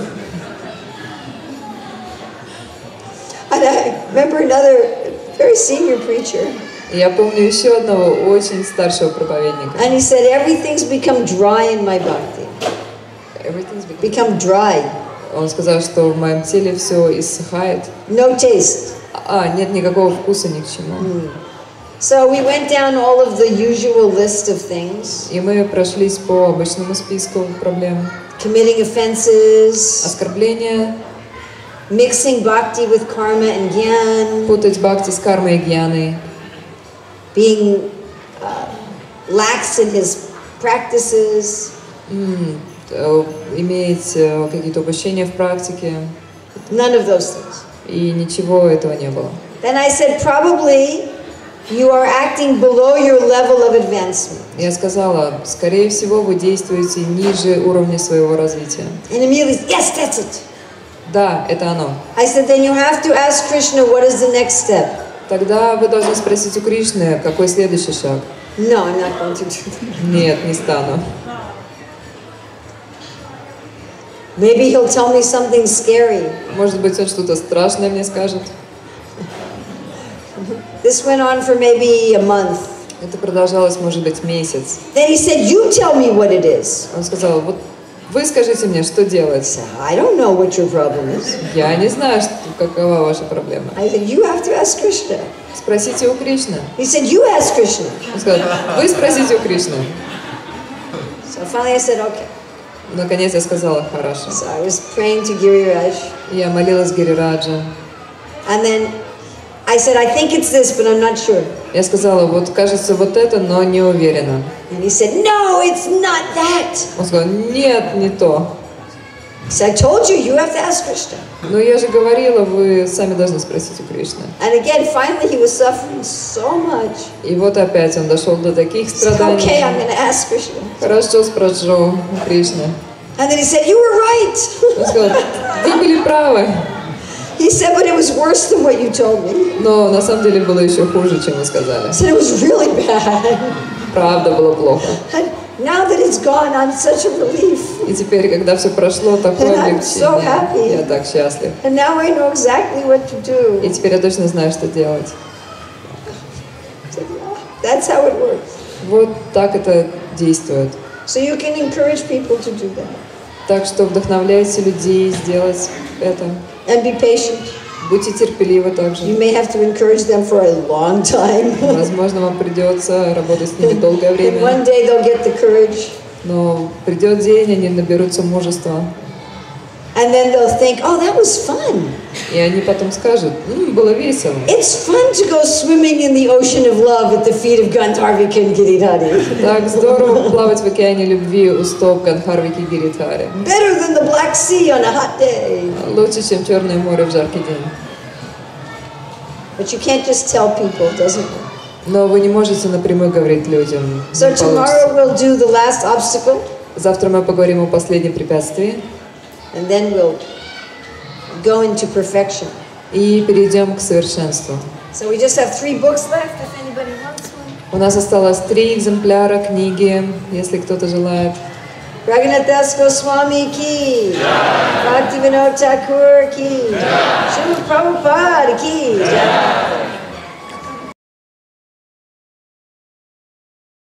And I remember another very senior preacher. И я помню еще одного очень старшего проповедника. And he said, everything's become dry in my bhakti. Everything's become- Become dry. Он сказал, что в моем теле все иссыхает. No taste. А, нет никакого вкуса ни к чему. So we went down all of the usual list of things. И мы прошлись по обычному списку проблем. Committing offenses, Оскорбления, mixing bhakti with karma and gyan, путать бхакти с кармой и гьяной, being uh, lax in his practices, м, э, иметь э, какие-то упущения в практике. none of those things. И ничего этого не было. Then I said, probably you are acting below your level of advancement. Я сказала, скорее всего, вы действуете ниже уровня своего развития. And immediately, yes, that's it. Да, это оно. I said, then you have to ask Krishna, what is the next step? Тогда вы должны спросить у Кришны, какой следующий шаг. No, I'm not going to do that. Нет, не стану. Maybe he'll tell me something scary. Может быть, он что-то страшное мне скажет. This went on for maybe a month. Это продолжалось, может быть, месяц. Then he said, you tell me what it is. Он сказал, вот вы скажите мне, что делать. I don't know what your problem is. Я не знаю, что, какова ваша проблема. I said, you have to ask Krishna. Спросите у Кришны. He said, you ask Krishna. Он сказал, вы спросите у Кришны. So finally I said, okay. Наконец я сказала, хорошо. So I was praying to Giriraj. Я молилась Гирираджа. And then I said, I think it's this, but I'm not sure. Я сказала, вот кажется вот это, но не уверена. And he said, no, it's not that. Он сказал, нет, не то. So I told you, you have to ask Krishna. Но я же говорила, вы сами должны спросить у Кришны. And again, finally he was suffering so much. И вот опять он дошел до таких He said, страданий. okay, I'm going to ask Krishna. Хорошо, спрошу у Кришны. And then he said, you were right. Он сказал, вы были правы. He said, but it was worse than what you told me. Но на самом деле было еще хуже, чем вы сказали. He said, it was really bad. Правда, было плохо. And now that it's gone, I'm such a relief. И теперь, когда все прошло, такое And I'm so happy. облегчение. Я так счастлив. And now I know exactly what to И do. теперь я точно знаю, что делать. I said, yeah, that's how it works. Вот так это действует. So you can encourage people to do that. Так что вдохновляйте людей сделать это. And be patient. Будьте терпеливы You также. may have to encourage them for a long time. Возможно, вам придется работать с ними долгое And время. one day they'll get the courage. Но придет день, они наберутся мужества. And then they'll think, oh, that was fun. И они потом скажут, «М, было весело. It's fun to go swimming in the ocean of love at the feet of Gandharvika and Giridhari. Так здорово плавать в океане любви у стоп Гандхарвики Гиридхари. Better than the Black Sea on a hot day. Лучше, чем Черное море в жаркий день. But you can't just tell people, it doesn't work. Но вы не можете напрямую говорить людям. So Не tomorrow получится. we'll do the last obstacle, Завтра мы поговорим о последнем препятствии and then we'll go into perfection. и перейдем к совершенству. So we just have three books left, if anybody wants one. У нас осталось три экземпляра книги, если кто-то желает. Raghunath Das Goswami ki, Bhaktivinoda Thakur ki, Srila Prabhupada ki.